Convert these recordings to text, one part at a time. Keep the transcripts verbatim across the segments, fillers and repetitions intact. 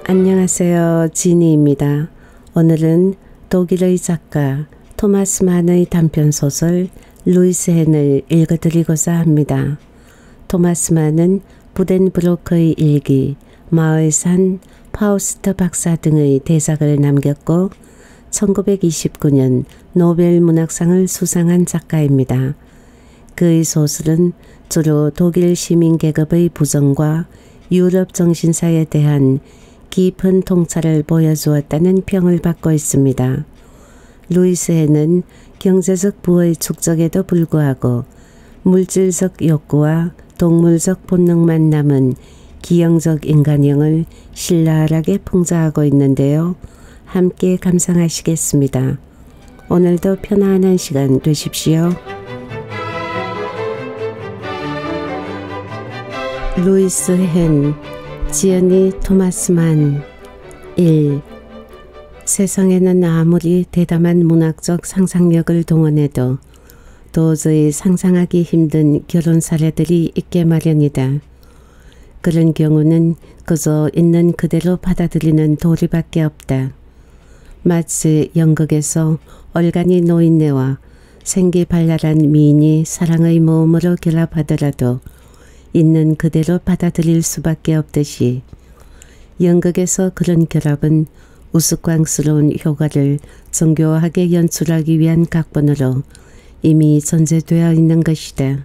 안녕하세요. 지니입니다. 오늘은 독일의 작가 토마스 만의 단편소설 루이스 헨을 읽어드리고자 합니다. 토마스 만은 부덴브로크의 일기, 마을산, 파우스트 박사 등의 대작을 남겼고 천구백이십구 년 노벨 문학상을 수상한 작가입니다. 그의 소설은 주로 독일 시민계급의 부정과 유럽 정신사에 대한 깊은 통찰을 보여주었다는 평을 받고 있습니다. 루이스 헨은 경제적 부의 축적에도 불구하고 물질적 욕구와 동물적 본능만 남은 기형적 인간형을 신랄하게 풍자하고 있는데요. 함께 감상하시겠습니다. 오늘도 편안한 시간 되십시오. 루이스 헨, 지연이 토마스 만. 일. 세상에는 아무리 대담한 문학적 상상력을 동원해도 도저히 상상하기 힘든 결혼 사례들이 있게 마련이다. 그런 경우는 그저 있는 그대로 받아들이는 도리밖에 없다. 마치 연극에서 얼간이 노인네와 생기발랄한 미인이 사랑의 모험으로 결합하더라도 있는 그대로 받아들일 수밖에 없듯이 연극에서 그런 결합은 우스꽝스러운 효과를 정교하게 연출하기 위한 각본으로 이미 전제되어 있는 것이다.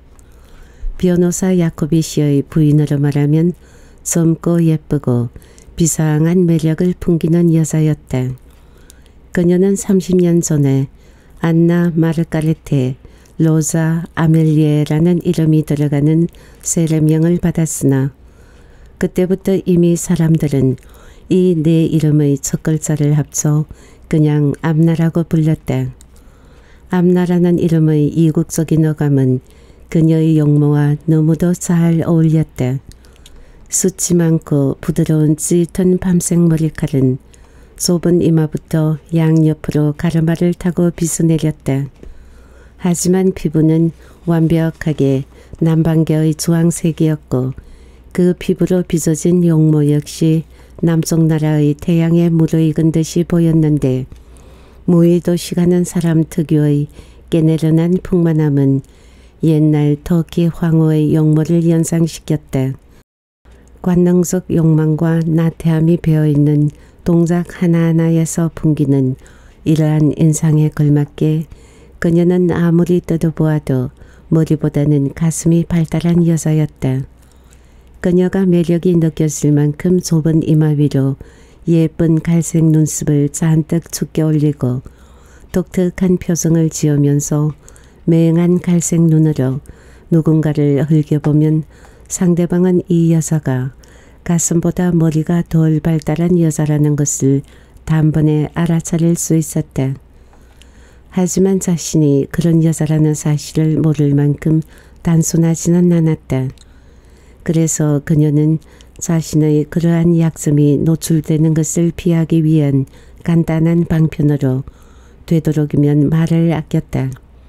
변호사 야코비 씨의 부인으로 말하면 젊고 예쁘고 비상한 매력을 풍기는 여자였다. 그녀는 삼십 년 전에 안나 마르가레테 로자 아멜리에라는 이름이 들어가는 세례명을 받았으나 그때부터 이미 사람들은 이 네 이름의 첫 글자를 합쳐 그냥 암나라고 불렀다. 암나라는 이름의 이국적인 어감은 그녀의 용모와 너무도 잘 어울렸다. 숱이 많고 부드러운 짙은 밤색 머리칼은 좁은 이마부터 양옆으로 가르마를 타고 비스내렸다. 하지만 피부는 완벽하게 남방계의 주황색이었고 그 피부로 빚어진 용모 역시 남쪽 나라의 태양에 무르익은 듯이 보였는데 무의도식하는 사람 특유의 깨내려난 풍만함은 옛날 터키 황후의 용모를 연상시켰다. 관능적 욕망과 나태함이 배어있는 동작 하나하나에서 풍기는 이러한 인상에 걸맞게 그녀는 아무리 뜯어보아도 머리보다는 가슴이 발달한 여자였다. 그녀가 매력이 느껴질 만큼 좁은 이마 위로 예쁜 갈색 눈썹을 잔뜩 죽게 올리고 독특한 표정을 지으면서 맹한 갈색 눈으로 누군가를 흘겨보면 상대방은 이 여자가 가슴보다 머리가 덜 발달한 여자라는 것을 단번에 알아차릴 수 있었다. 하지만 자신이 그런 여자라는 사실을 모를 만큼 단순하지는 않았다. 그래서 그녀는 자신의 그러한 약점이 노출되는 것을 피하기 위한 간단한 방편으로 되도록이면 말을 아꼈다.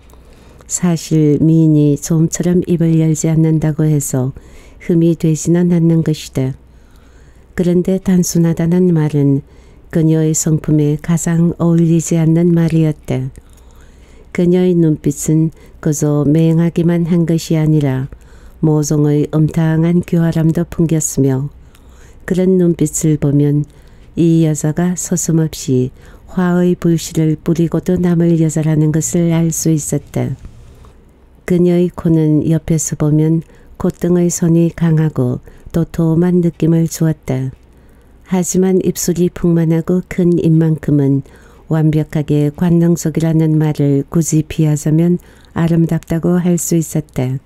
사실 미인이 좀처럼 입을 열지 않는다고 해서 흠이 되지는 않는 것이다. 그런데 단순하다는 말은 그녀의 성품에 가장 어울리지 않는 말이었다. 그녀의 눈빛은 그저 맹하기만 한 것이 아니라 모종의 음탕한 교활함도 풍겼으며 그런 눈빛을 보면 이 여자가 서슴없이 화의 불씨를 뿌리고도 남을 여자라는 것을 알 수 있었다. 그녀의 코는 옆에서 보면 콧등의 선이 강하고 도톰한 느낌을 주었다. 하지만 입술이 풍만하고 큰 입만큼은 완벽하게 관능적이라는 말을 굳이 피하자면 아름답다고 할 수 있었다.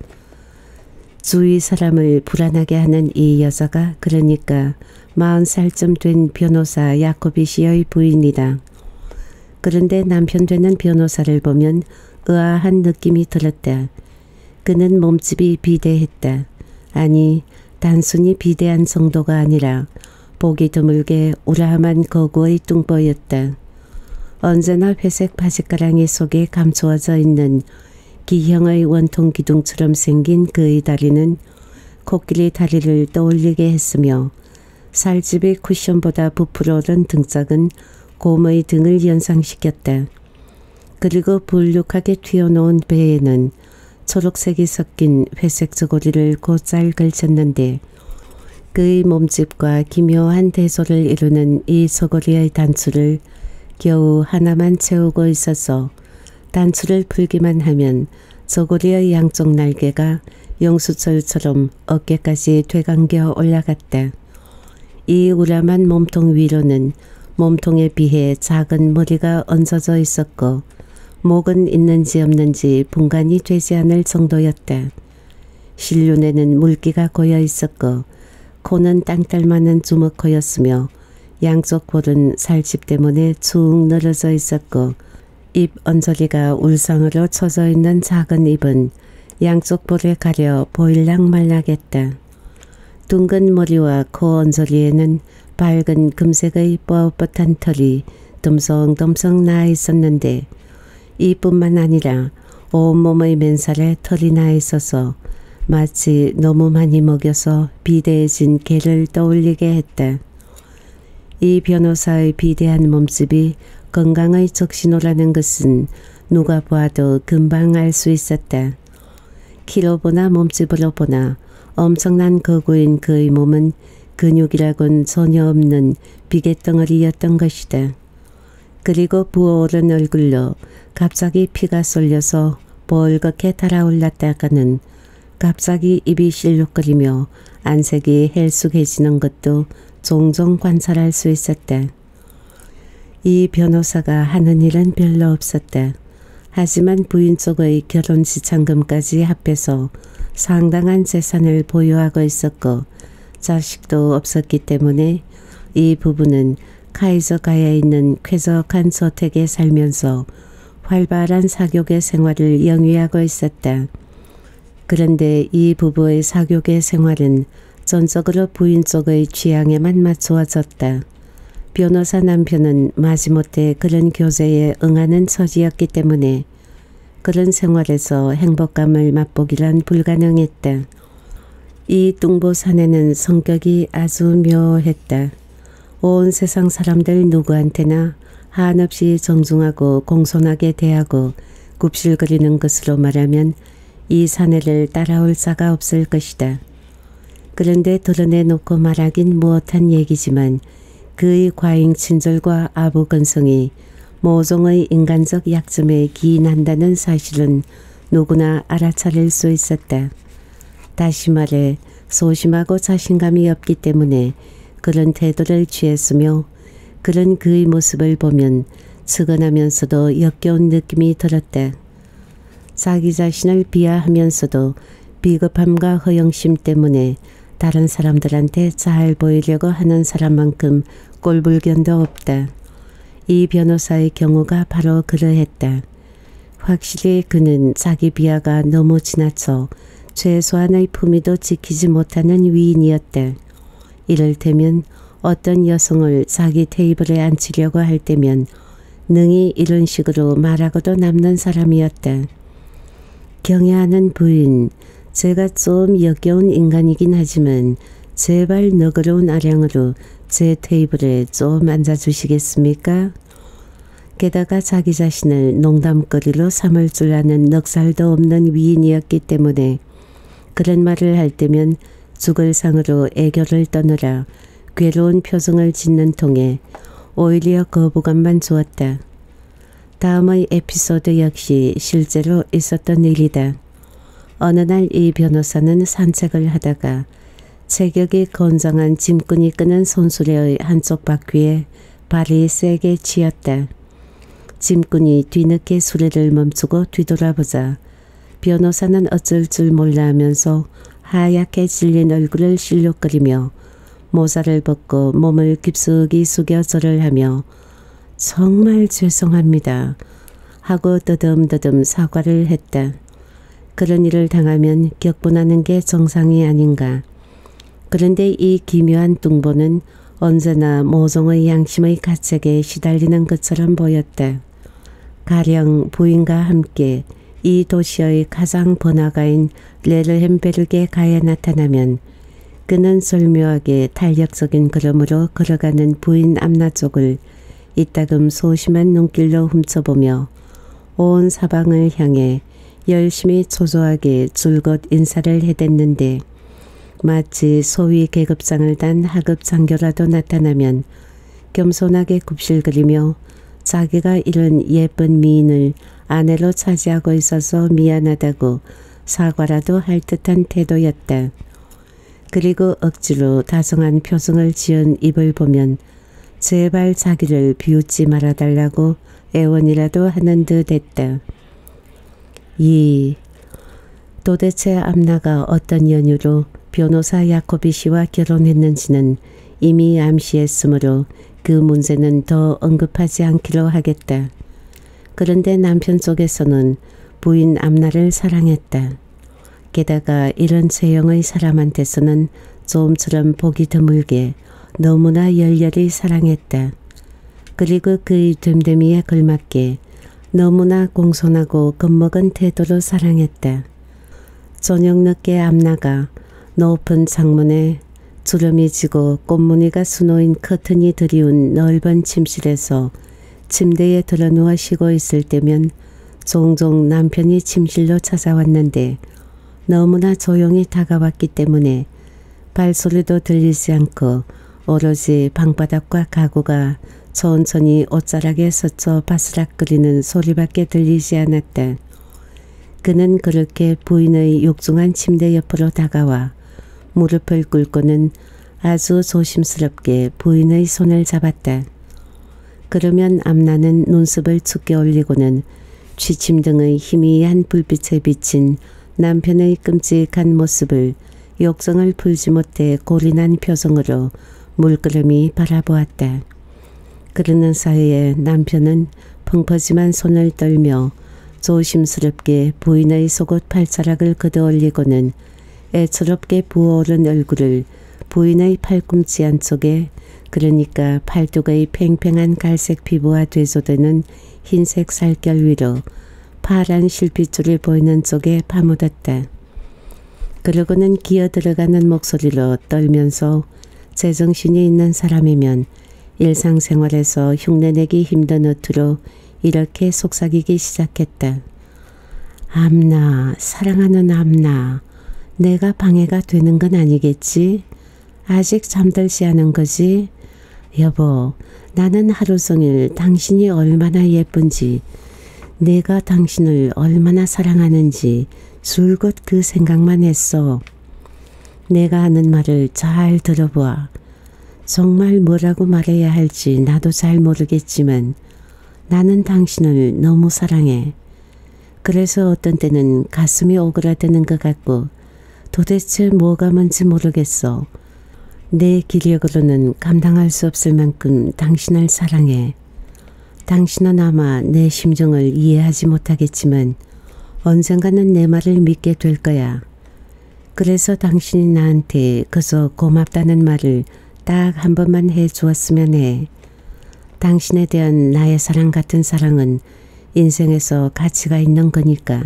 주위 사람을 불안하게 하는 이 여자가 그러니까 마흔 살쯤 된 변호사 야코비 씨의 부인이다. 그런데 남편 되는 변호사를 보면 의아한 느낌이 들었다. 그는 몸집이 비대했다. 아니, 단순히 비대한 정도가 아니라 보기 드물게 우람한 거구의 뚱보였다. 언제나 회색 바지가랑이 속에 감추어져 있는 기형의 원통 기둥처럼 생긴 그의 다리는 코끼리 다리를 떠올리게 했으며 살집이 쿠션보다 부풀어 오른 등짝은 곰의 등을 연상시켰다. 그리고 불룩하게 튀어놓은 배에는 초록색이 섞인 회색 저고리를 곧잘 걸쳤는데 그의 몸집과 기묘한 대소를 이루는 이 저고리의 단추를 겨우 하나만 채우고 있어서 단추를 풀기만 하면 저고리의 양쪽 날개가 용수철처럼 어깨까지 되감겨 올라갔다. 이 우람한 몸통 위로는 몸통에 비해 작은 머리가 얹어져 있었고 목은 있는지 없는지 분간이 되지 않을 정도였다. 실눈에는 물기가 고여 있었고 코는 땅딸만한 주먹코였으며 양쪽 볼은 살집 때문에 축 늘어져 있었고 입 언저리가 울상으로 쳐져 있는 작은 입은 양쪽 볼에 가려 보일락 말락했다. 둥근 머리와 코 언저리에는 밝은 금색의 뻣뻣한 털이 듬성듬성 나 있었는데 이뿐만 아니라 온몸의 맨살에 털이 나 있어서 마치 너무 많이 먹여서 비대해진 개를 떠올리게 했다. 이 변호사의 비대한 몸집이 건강의 적신호라는 것은 누가 보아도 금방 알 수 있었다. 키로 보나 몸집으로 보나 엄청난 거구인 그의 몸은 근육이라곤 전혀 없는 비계덩어리였던 것이다. 그리고 부어오른 얼굴로 갑자기 피가 쏠려서 벌겋게 달아올랐다가는 갑자기 입이 실룩거리며 안색이 헬쑥해지는 것도 종종 관찰할 수 있었다. 이 변호사가 하는 일은 별로 없었다. 하지만 부인 쪽의 결혼 지참금까지 합해서 상당한 재산을 보유하고 있었고 자식도 없었기 때문에 이 부부는 카이저가에 있는 쾌적한 저택에 살면서 활발한 사교계 생활을 영위하고 있었다. 그런데 이 부부의 사교계 생활은 전적으로 부인 쪽의 취향에만 맞추어졌다. 변호사 남편은 마지못해 그런 교제에 응하는 처지였기 때문에 그런 생활에서 행복감을 맛보기란 불가능했다. 이 뚱보 사내는 성격이 아주 묘했다. 온 세상 사람들 누구한테나 한없이 정중하고 공손하게 대하고 굽실거리는 것으로 말하면 이 사내를 따라올 자가 없을 것이다. 그런데 드러내놓고 말하긴 무엇한 얘기지만 그의 과잉 친절과 아부건성이 모종의 인간적 약점에 기인한다는 사실은 누구나 알아차릴 수 있었다. 다시 말해 소심하고 자신감이 없기 때문에 그런 태도를 취했으며 그런 그의 모습을 보면 측은하면서도 역겨운 느낌이 들었다. 자기 자신을 비하하면서도 비겁함과 허영심 때문에 다른 사람들한테 잘 보이려고 하는 사람만큼 꼴불견도 없다. 이 변호사의 경우가 바로 그러했다. 확실히 그는 자기 비하가 너무 지나쳐 최소한의 품위도 지키지 못하는 위인이었다. 이를테면 어떤 여성을 자기 테이블에 앉히려고 할 때면 능히 이런 식으로 말하고도 남는 사람이었다. 경애하는 부인, 제가 좀 역겨운 인간이긴 하지만 제발 너그러운 아량으로 제 테이블에 좀 앉아주시겠습니까? 게다가 자기 자신을 농담거리로 삼을 줄 아는 넉살도 없는 위인이었기 때문에 그런 말을 할 때면 죽을 상으로 애교를 떠느라 괴로운 표정을 짓는 통에 오히려 거부감만 주었다. 다음의 에피소드 역시 실제로 있었던 일이다. 어느 날 이 변호사는 산책을 하다가 체격이 건장한 짐꾼이 끄는 손수레의 한쪽 바퀴에 발이 세게 치였다. 짐꾼이 뒤늦게 수레를 멈추고 뒤돌아보자 변호사는 어쩔 줄 몰라 하면서 하얗게 질린 얼굴을 실룩거리며 모자를 벗고 몸을 깊숙이 숙여 절을 하며 정말 죄송합니다 하고 더듬더듬 사과를 했다. 그런 일을 당하면 격분하는 게 정상이 아닌가. 그런데 이 기묘한 뚱보는 언제나 모종의 양심의 가책에 시달리는 것처럼 보였다. 가령 부인과 함께 이 도시의 가장 번화가인 레르헨베르게 가에 나타나면 그는 절묘하게 탄력적인 걸음으로 걸어가는 부인 암나 쪽을 이따금 소심한 눈길로 훔쳐보며 온 사방을 향해 열심히 초조하게 줄곧 인사를 해댔는데 마치 소위 계급장을 단 하급 장교라도 나타나면 겸손하게 굽실거리며 자기가 이런 예쁜 미인을 아내로 차지하고 있어서 미안하다고 사과라도 할 듯한 태도였다. 그리고 억지로 다정한 표정을 지은 입을 보면 제발 자기를 비웃지 말아달라고 애원이라도 하는 듯 했다. 이 도대체 암나가 어떤 연유로 변호사 야코비 씨와 결혼했는지는 이미 암시했으므로 그 문제는 더 언급하지 않기로 하겠다. 그런데 남편 쪽에서는 부인 암나를 사랑했다. 게다가 이런 체형의 사람한테서는 좀처럼 보기 드물게 너무나 열렬히 사랑했다. 그리고 그의 됨됨이에 걸맞게 너무나 공손하고 겁먹은 태도로 사랑했다. 저녁 늦게 암나가 높은 창문에 주름이 지고 꽃무늬가 수놓인 커튼이 드리운 넓은 침실에서 침대에 들어누워 쉬고 있을 때면 종종 남편이 침실로 찾아왔는데 너무나 조용히 다가왔기 때문에 발소리도 들리지 않고 오로지 방바닥과 가구가 천천히 옷자락에 스쳐 바스락거리는 소리밖에 들리지 않았다. 그는 그렇게 부인의 육중한 침대 옆으로 다가와 무릎을 꿇고는 아주 조심스럽게 부인의 손을 잡았다. 그러면 암나는 눈썹을 춥게 올리고는 취침등의 희미한 불빛에 비친 남편의 끔찍한 모습을 욕정을 풀지 못해 고린한 표정으로 물끄러미 바라보았다. 그러는 사이에 남편은 펑퍼짐한 손을 떨며 조심스럽게 부인의 속옷 팔자락을 걷어올리고는 애처롭게 부어오른 얼굴을 부인의 팔꿈치 안쪽에, 그러니까 팔뚝의 팽팽한 갈색 피부와 되조되는 흰색 살결 위로 파란 실핏줄이 보이는 쪽에 파묻었다. 그러고는 기어들어가는 목소리로 떨면서 제정신이 있는 사람이면 일상생활에서 흉내내기 힘든 어투로 이렇게 속삭이기 시작했다. 암나, 사랑하는 암나, 내가 방해가 되는 건 아니겠지? 아직 잠들지 않은 거지? 여보, 나는 하루 종일 당신이 얼마나 예쁜지, 내가 당신을 얼마나 사랑하는지 줄곧 그 생각만 했어. 내가 하는 말을 잘 들어보아. 정말 뭐라고 말해야 할지 나도 잘 모르겠지만 나는 당신을 너무 사랑해. 그래서 어떤 때는 가슴이 오그라드는 것 같고 도대체 뭐가 뭔지 모르겠어. 내 기력으로는 감당할 수 없을 만큼 당신을 사랑해. 당신은 아마 내 심정을 이해하지 못하겠지만 언젠가는 내 말을 믿게 될 거야. 그래서 당신이 나한테 그저 고맙다는 말을 딱 한 번만 해주었으면 해. 당신에 대한 나의 사랑 같은 사랑은 인생에서 가치가 있는 거니까.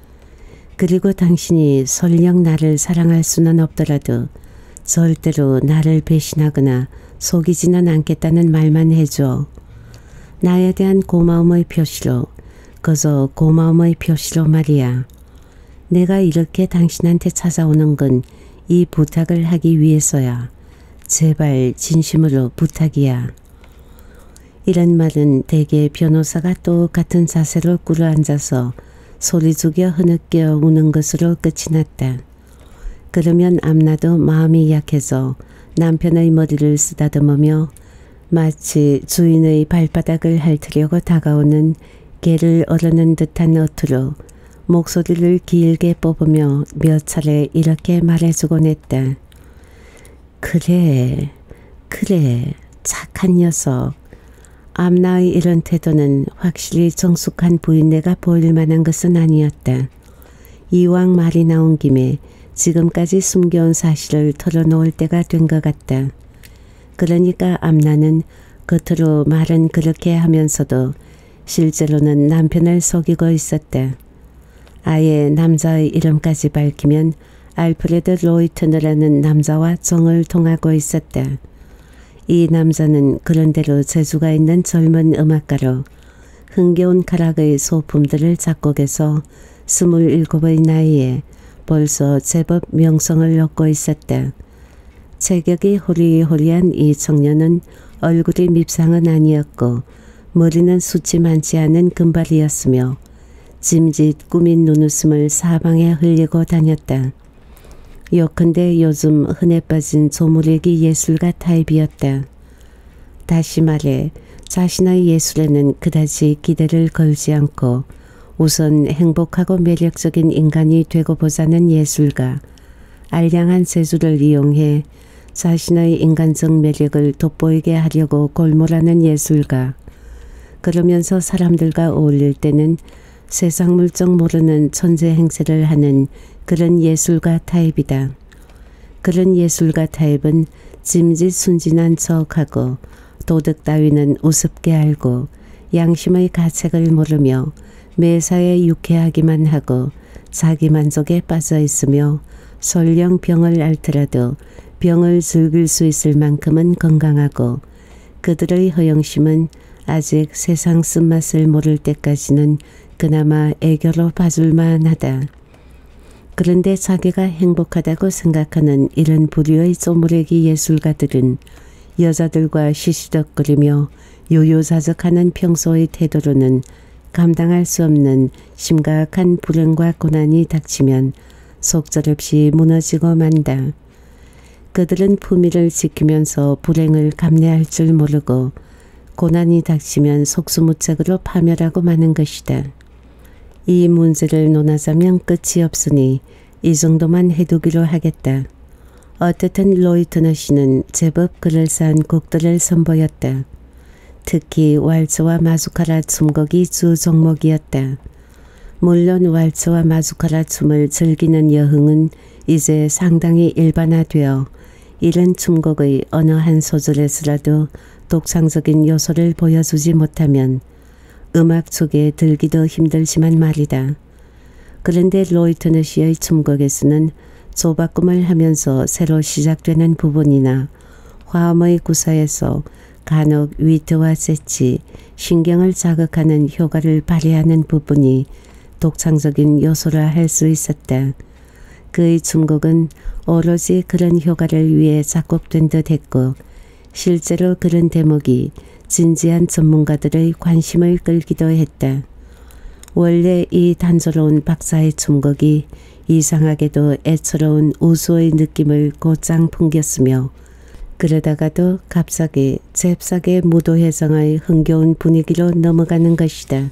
그리고 당신이 설령 나를 사랑할 수는 없더라도 절대로 나를 배신하거나 속이지는 않겠다는 말만 해줘. 나에 대한 고마움의 표시로, 그저 고마움의 표시로 말이야. 내가 이렇게 당신한테 찾아오는 건 이 부탁을 하기 위해서야. 제발 진심으로 부탁이야. 이런 말은 대개 변호사가 똑같은 자세로 꿇어앉아서 소리 죽여 흐느껴 우는 것으로 끝이 났다. 그러면 암나도 마음이 약해져 남편의 머리를 쓰다듬으며 마치 주인의 발바닥을 핥으려고 다가오는 개를 어르는 듯한 어투로 목소리를 길게 뽑으며 몇 차례 이렇게 말해주곤 했다. 그래, 그래, 착한 녀석. 암나의 이런 태도는 확실히 정숙한 부인네가 보일 만한 것은 아니었다. 이왕 말이 나온 김에 지금까지 숨겨온 사실을 털어놓을 때가 된 것 같다. 그러니까 암나는 겉으로 말은 그렇게 하면서도 실제로는 남편을 속이고 있었다. 아예 남자의 이름까지 밝히면 알프레드 로이트너라는 남자와 정을 통하고 있었다. 이 남자는 그런대로 재주가 있는 젊은 음악가로 흥겨운 가락의 소품들을 작곡해서 스물일곱의 나이에 벌써 제법 명성을 얻고 있었다. 체격이 호리호리한 이 청년은 얼굴이 밉상은 아니었고 머리는 숱이 많지 않은 금발이었으며 짐짓 꾸민 눈웃음을 사방에 흘리고 다녔다. 요컨대 요즘 흔해 빠진 조무래기 예술가 타입이었다. 다시 말해 자신의 예술에는 그다지 기대를 걸지 않고 우선 행복하고 매력적인 인간이 되고 보자는 예술가, 알량한 재주를 이용해 자신의 인간적 매력을 돋보이게 하려고 골몰하는 예술가, 그러면서 사람들과 어울릴 때는 세상 물정 모르는 천재 행세를 하는 그런 예술가 타입이다. 그런 예술가 타입은 짐짓 순진한 척하고 도덕 따위는 우습게 알고 양심의 가책을 모르며 매사에 유쾌하기만 하고 자기 만족에 빠져 있으며 설령 병을 앓더라도 병을 즐길 수 있을 만큼은 건강하고 그들의 허영심은 아직 세상 쓴맛을 모를 때까지는 그나마 애교로 봐줄 만하다. 그런데 자기가 행복하다고 생각하는 이런 부류의 쪼무레기 예술가들은 여자들과 시시덕거리며 요요자적하는 평소의 태도로는 감당할 수 없는 심각한 불행과 고난이 닥치면 속절없이 무너지고 만다. 그들은 품위를 지키면서 불행을 감내할 줄 모르고 고난이 닥치면 속수무책으로 파멸하고 마는 것이다. 이 문제를 논하자면 끝이 없으니 이 정도만 해두기로 하겠다. 어쨌든 로이트너 씨는 제법 그럴싸한 곡들을 선보였다. 특히 왈츠와 마주카라 춤곡이 주 종목이었다. 물론 왈츠와 마주카라 춤을 즐기는 여흥은 이제 상당히 일반화되어 이런 춤곡의 어느 한 소절에서라도 독창적인 요소를 보여주지 못하면 음악 속에 들기도 힘들지만 말이다. 그런데 로이트너 씨의 춤곡에서는 조바꿈을 하면서 새로 시작되는 부분이나 화음의 구사에서 간혹 위트와 재치, 신경을 자극하는 효과를 발휘하는 부분이 독창적인 요소라 할 수 있었다. 그의 춤곡은 오로지 그런 효과를 위해 작곡된 듯 했고 실제로 그런 대목이 진지한 전문가들의 관심을 끌기도 했다. 원래 이 단조로운 박사의 춤곡이 이상하게도 애처로운 우수의 느낌을 곧장 풍겼으며 그러다가도 갑자기 잽싸게 무도회장의 흥겨운 분위기로 넘어가는 것이다.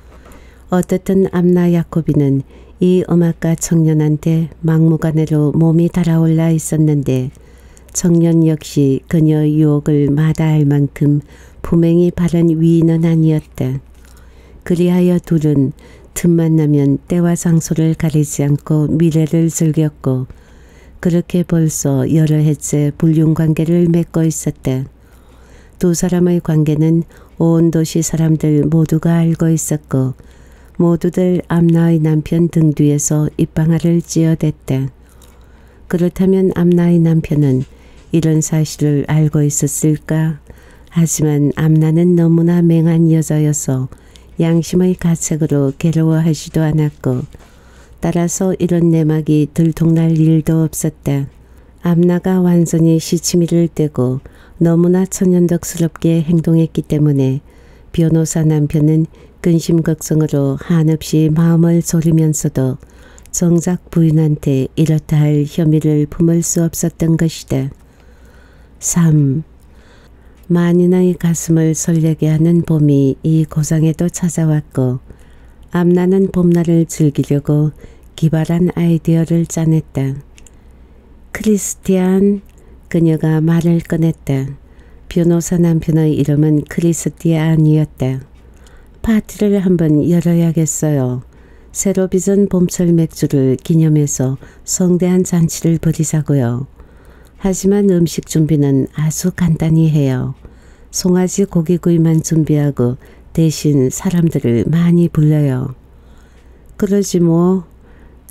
어떻든 암나 야코비는 이 음악가 청년한테 막무가내로 몸이 달아올라 있었는데 청년 역시 그녀의 유혹을 마다할 만큼 품행이 바른 위인은 아니었다. 그리하여 둘은 틈만 나면 때와 장소를 가리지 않고 미래를 즐겼고 그렇게 벌써 여러 해째 불륜관계를 맺고 있었다. 두 사람의 관계는 온 도시 사람들 모두가 알고 있었고 모두들 암나의 남편 등 뒤에서 입방아를 찧어댔다. 그렇다면 암나의 남편은 이런 사실을 알고 있었을까? 하지만 암나는 너무나 맹한 여자여서 양심의 가책으로 괴로워하지도 않았고 따라서 이런 내막이 들통날 일도 없었다. 암나가 완전히 시치미를 떼고 너무나 천연덕스럽게 행동했기 때문에 변호사 남편은 근심 걱정으로 한없이 마음을 졸이면서도 정작 부인한테 이렇다 할 혐의를 품을 수 없었던 것이다. 삼. 만인의 가슴을 설레게 하는 봄이 이 고장에도 찾아왔고 암나는 봄날을 즐기려고 기발한 아이디어를 짜냈다. 크리스티안, 그녀가 말을 꺼냈다. 변호사 남편의 이름은 크리스티안이었다. 파티를 한번 열어야겠어요. 새로 빚은 봄철 맥주를 기념해서 성대한 잔치를 벌이자고요. 하지만 음식 준비는 아주 간단히 해요. 송아지 고기구이만 준비하고 대신 사람들을 많이 불러요. 그러지 뭐.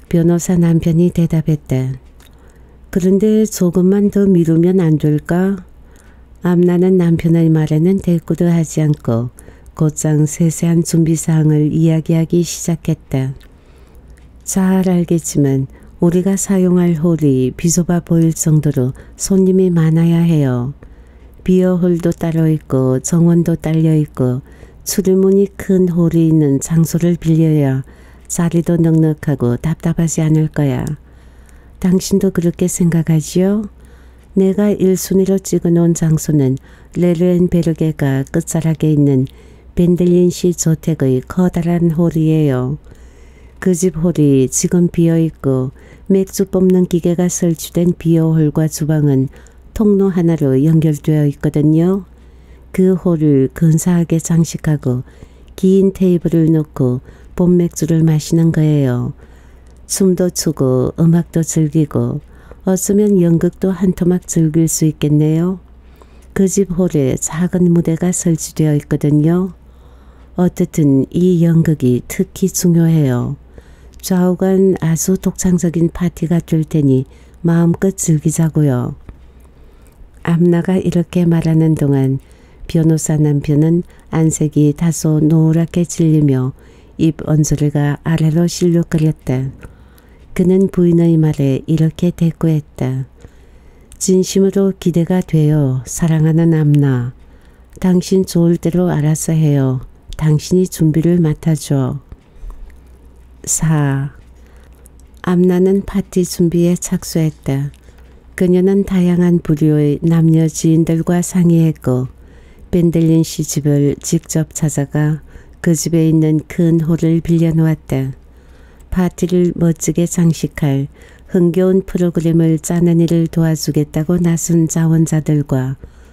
변호사 남편이 대답했다. 그런데 조금만 더 미루면 안 될까? 암나는 남편의 말에는 대꾸도 하지 않고 곧장 세세한 준비사항을 이야기하기 시작했다. 잘 알겠지만 우리가 사용할 홀이 비좁아 보일 정도로 손님이 많아야 해요. 비어홀도 따로 있고 정원도 딸려 있고 출입문이 큰 홀이 있는 장소를 빌려야 자리도 넉넉하고 답답하지 않을 거야. 당신도 그렇게 생각하지요? 내가 일 순위로 찍어놓은 장소는 레르엔베르게가 끝자락에 있는 벤델린시 저택의 커다란 홀이에요. 그 집 홀이 지금 비어있고 맥주 뽑는 기계가 설치된 비어홀과 주방은 통로 하나로 연결되어 있거든요. 그 홀을 근사하게 장식하고 긴 테이블을 놓고 봄맥주를 마시는 거예요. 춤도 추고 음악도 즐기고 어쩌면 연극도 한 토막 즐길 수 있겠네요. 그 집 홀에 작은 무대가 설치되어 있거든요. 어쨌든 이 연극이 특히 중요해요. 좌우간 아주 독창적인 파티가 될 테니 마음껏 즐기자고요. 암나가 이렇게 말하는 동안 변호사 남편은 안색이 다소 노랗게 질리며 입 언저리가 아래로 실룩거렸다. 그는 부인의 말에 이렇게 대꾸했다. 진심으로 기대가 돼요. 사랑하는 암나. 당신 좋을 대로 알아서 해요. 당신이 준비를 맡아줘. 사. 암나는 파티 준비에 착수했다. 그녀는 다양한 부류의 남녀 지인들과 상의했고 벤델린 씨 집을 직접 찾아가 그 집에 있는 큰 홀을 빌려놓았다. 파티를 멋지게 장식할 흥겨운 프로그램을 짜는 일을 도와주겠다고 나선 자원자들과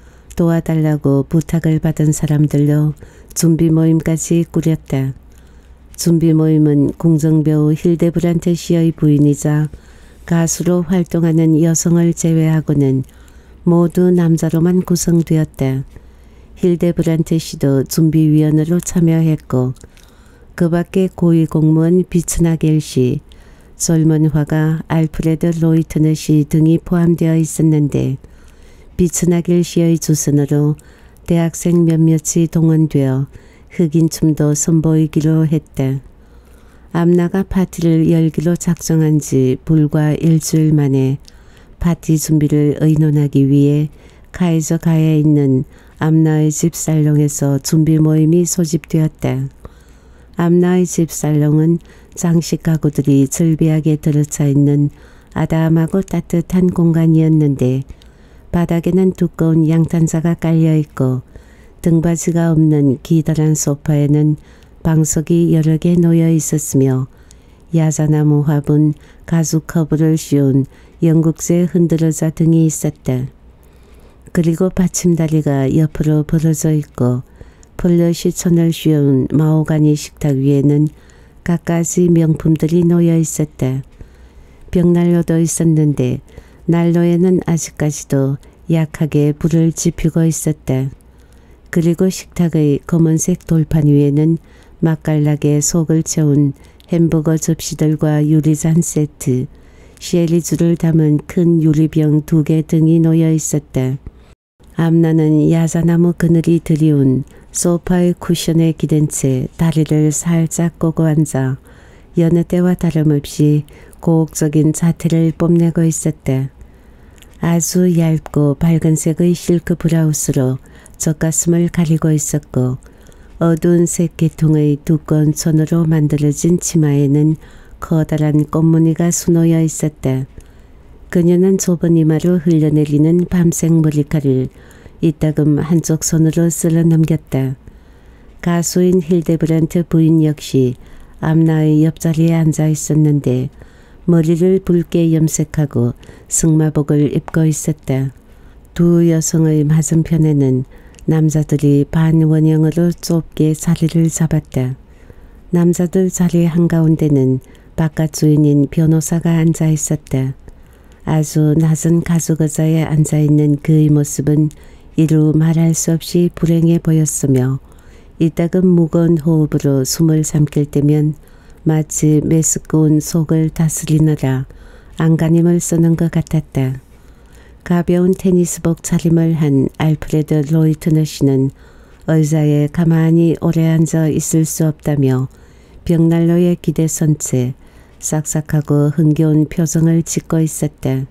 도와달라고 부탁을 받은 사람들로 준비 모임까지 꾸렸다. 준비 모임은 공정배우 힐데브란트 씨의 부인이자 가수로 활동하는 여성을 제외하고는 모두 남자로만 구성되었다. 힐데브란트 씨도 준비위원으로 참여했고 그 밖에 고위공무원 비츠나겔 씨, 젊은 화가 알프레드 로이트너 씨 등이 포함되어 있었는데 비츠나겔 씨의 주선으로 대학생 몇몇이 동원되어 흑인 춤도 선보이기로 했다. 암나가 파티를 열기로 작정한 지 불과 일주일 만에 파티 준비를 의논하기 위해 카이저가에 있는 암나의 집 살롱에서 준비 모임이 소집되었다. 암나의 집 살롱은 장식 가구들이 즐비하게 들어차 있는 아담하고 따뜻한 공간이었는데 바닥에는 두꺼운 양탄자가 깔려있고 등받이가 없는 기다란 소파에는 방석이 여러 개 놓여 있었으며 야자나무 화분, 가죽 커브를 씌운 영국제 흔들어자 등이 있었다. 그리고 받침다리가 옆으로 벌어져 있고 폴러시 천을 씌운 마호가니 식탁 위에는 갖가지 명품들이 놓여 있었다. 벽난로도 있었는데 난로에는 아직까지도 약하게 불을 지피고 있었다. 그리고 식탁의 검은색 돌판 위에는 맛깔나게 속을 채운 햄버거 접시들과 유리잔 세트, 쉐리주를 담은 큰 유리병 두 개 등이 놓여 있었다. 암나는 야자나무 그늘이 드리운 소파의 쿠션에 기댄 채 다리를 살짝 꼬고 앉아 여느 때와 다름없이 고혹적인 자태를 뽐내고 있었다. 아주 얇고 밝은색의 실크 브라우스로 젖가슴을 가리고 있었고 어두운 색계통의 두꺼운 천으로 만들어진 치마에는 커다란 꽃무늬가 수놓여 있었다. 그녀는 좁은 이마로 흘러내리는 밤색 머리카락을 이따금 한쪽 손으로 쓸어 넘겼다. 가수인 힐데브란트 부인 역시 암나의 옆자리에 앉아 있었는데 머리를 붉게 염색하고 승마복을 입고 있었다. 두 여성의 맞은편에는 남자들이 반원형으로 좁게 자리를 잡았다. 남자들 자리 한가운데는 바깥 주인인 변호사가 앉아 있었다. 아주 낮은 가죽 의자에 앉아있는 그의 모습은 이루 말할 수 없이 불행해 보였으며 이따금 무거운 호흡으로 숨을 삼킬 때면 마치 메스꺼운 속을 다스리느라 안간힘을 쓰는 것 같았다. 가벼운 테니스복 차림을 한 알프레드 로이트너 씨는 의자에 가만히 오래 앉아 있을 수 없다며 벽난로에 기대선 채 싹싹하고 흥겨운 표정을 짓고 있었다.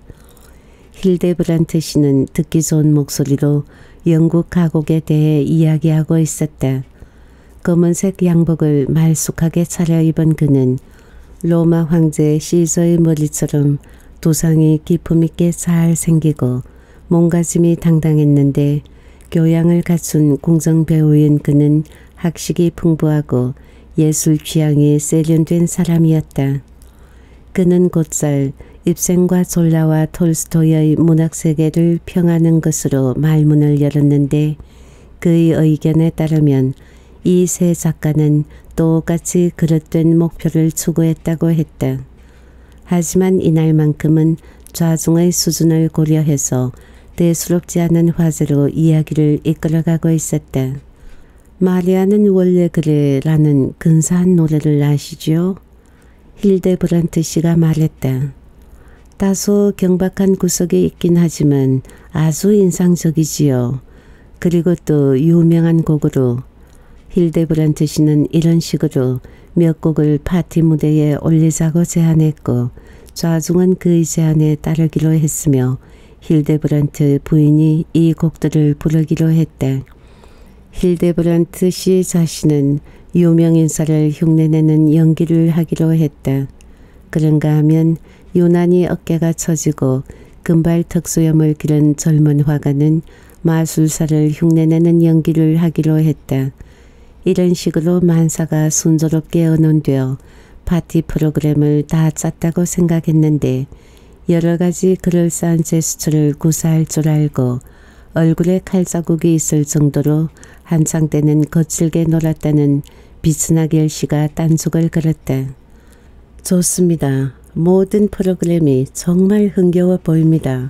힐데브란트 씨는 듣기 좋은 목소리로 영국 가곡에 대해 이야기하고 있었다. 검은색 양복을 말쑥하게 차려입은 그는 로마 황제 시저의 머리처럼 두상이 기품있게 잘 생기고 몸가짐이 당당했는데 교양을 갖춘 궁정배우인 그는 학식이 풍부하고 예술 취향이 세련된 사람이었다. 그는 곧잘 입센과 졸라와 톨스토이의 문학세계를 평하는 것으로 말문을 열었는데 그의 의견에 따르면 이 세 작가는 똑같이 그릇된 목표를 추구했다고 했다. 하지만 이날만큼은 좌중의 수준을 고려해서 대수롭지 않은 화제로 이야기를 이끌어가고 있었다. 마리아는 원래 그래 라는 근사한 노래를 아시죠? 힐데브란트 씨가 말했다. 다소 경박한 구석이 있긴 하지만 아주 인상적이지요. 그리고 또 유명한 곡으로. 힐데브란트 씨는 이런 식으로 몇 곡을 파티 무대에 올리자고 제안했고 좌중은 그의 제안에 따르기로 했으며 힐데브란트 부인이 이 곡들을 부르기로 했다. 힐데브란트 씨 자신은 유명인사를 흉내내는 연기를 하기로 했다. 그런가 하면 유난히 어깨가 처지고 금발 턱수염을 기른 젊은 화가는 마술사를 흉내내는 연기를 하기로 했다. 이런 식으로 만사가 순조롭게 의논되어 파티 프로그램을 다 짰다고 생각했는데 여러 가지 그럴싸한 제스처를 구사할 줄 알고 얼굴에 칼자국이 있을 정도로 한창 때는 거칠게 놀았다는 비츠나겔 씨가 딴죽을 걸었다. 좋습니다. 모든 프로그램이 정말 흥겨워 보입니다.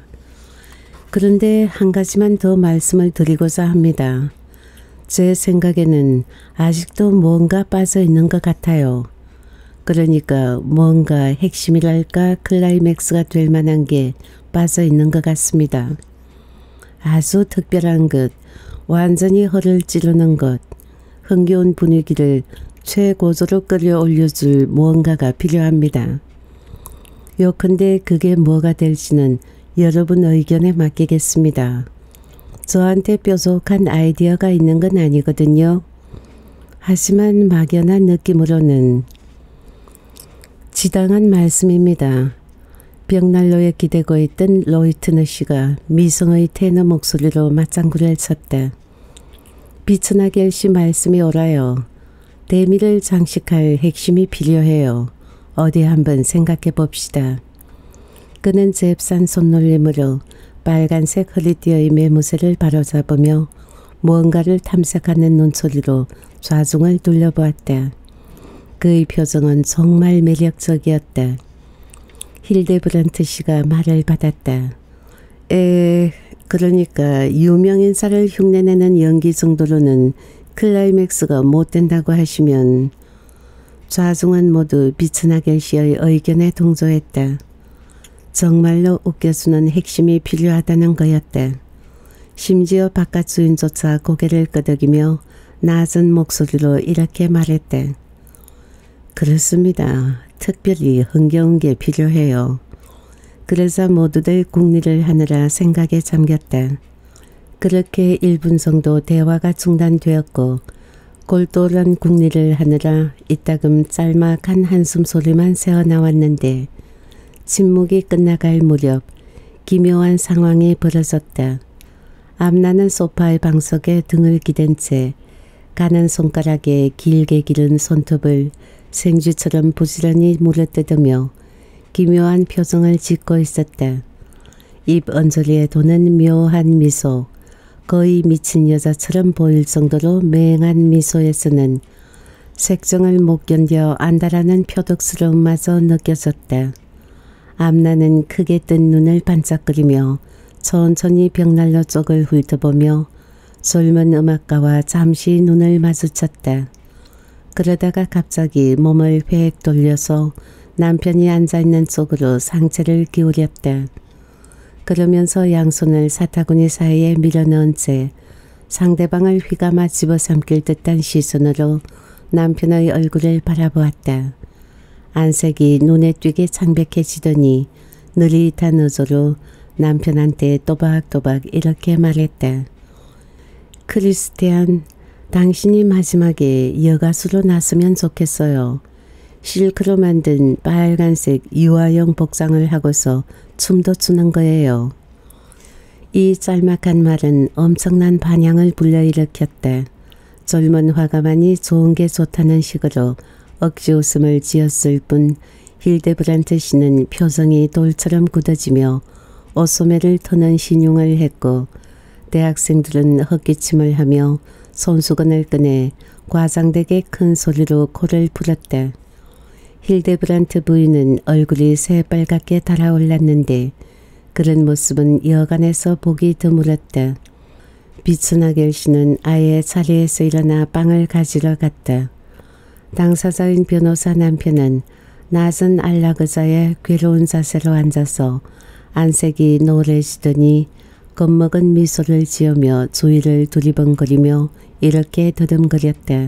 그런데 한 가지만 더 말씀을 드리고자 합니다. 제 생각에는 아직도 뭔가 빠져 있는 것 같아요. 그러니까 뭔가 핵심이랄까 클라이맥스가 될 만한 게 빠져 있는 것 같습니다. 아주 특별한 것, 완전히 허를 찌르는 것, 흥겨운 분위기를 최고조로 끌어올려줄 무언가가 필요합니다. 요컨대 그게 뭐가 될지는 여러분 의견에 맡기겠습니다. 저한테 뾰족한 아이디어가 있는 건 아니거든요. 하지만 막연한 느낌으로는 지당한 말씀입니다. 벽난로에 기대고 있던 로이트너 씨가 미성의 테너 목소리로 맞장구를 쳤다. 비츠나겔 씨 말씀이 옳아요. 대미를 장식할 핵심이 필요해요. 어디 한번 생각해 봅시다. 그는 잽싼 손놀림으로 빨간색 허리띠의 매무새를 바로잡으며 무언가를 탐색하는 눈초리로 좌중을 둘러보았다. 그의 표정은 정말 매력적이었다. 힐데브란트 씨가 말을 받았다. 에, 그러니까 유명인사를 흉내내는 연기 정도로는 클라이맥스가 못 된다고 하시면. 좌중은 모두 비츠나겔 씨의 의견에 동조했다. 정말로 웃겨주는 핵심이 필요하다는 거였다. 심지어 바깥 주인조차 고개를 끄덕이며 낮은 목소리로 이렇게 말했다. 그렇습니다. 특별히 흥겨운 게 필요해요. 그러자 모두들 궁리를 하느라 생각에 잠겼다. 그렇게 일 분 정도 대화가 중단되었고 골똘한 궁리를 하느라 이따금 짤막한 한숨 소리만 새어나왔는데 침묵이 끝나갈 무렵 기묘한 상황이 벌어졌다. 앞나는 소파의 방석에 등을 기댄 채 가는 손가락에 길게 기른 손톱을 생쥐처럼 부지런히 물어뜯으며 기묘한 표정을 짓고 있었다. 입 언저리에 도는 묘한 미소, 거의 미친 여자처럼 보일 정도로 맹한 미소에서는 색정을 못 견뎌 안달하는 표독스러움마저 느껴졌다. 앞나는 크게 뜬 눈을 반짝거리며 천천히 벽난로 쪽을 훑어보며 젊은 음악가와 잠시 눈을 마주쳤다. 그러다가 갑자기 몸을 획 돌려서 남편이 앉아있는 쪽으로 상체를 기울였다. 그러면서 양손을 사타구니 사이에 밀어넣은 채 상대방을 휘감아 집어삼킬 듯한 시선으로 남편의 얼굴을 바라보았다. 안색이 눈에 띄게 창백해지더니 느릿한 어조로 남편한테 또박또박 이렇게 말했다. 크리스티안, 당신이 마지막에 여가수로 나서면 좋겠어요. 실크로 만든 빨간색 유아용 복장을 하고서 춤도 추는 거예요. 이 짤막한 말은 엄청난 반향을 불러일으켰다. 젊은 화가만이 좋은 게 좋다는 식으로 억지 웃음을 지었을 뿐 힐데브란트 씨는 표정이 돌처럼 굳어지며 옷소매를 터는 신용을 했고 대학생들은 헛기침을 하며 손수건을 꺼내 과장되게 큰 소리로 코를 풀었다. 힐데브란트 부인은 얼굴이 새빨갛게 달아올랐는데 그런 모습은 여간에서 보기 드물었다. 비츠나겔 씨는 아예 자리에서 일어나 빵을 가지러 갔다. 당사자인 변호사 남편은 낮은 안락의자에 괴로운 자세로 앉아서 안색이 노래지더니 겁먹은 미소를 지으며 주위를 두리번거리며 이렇게 더듬거렸다.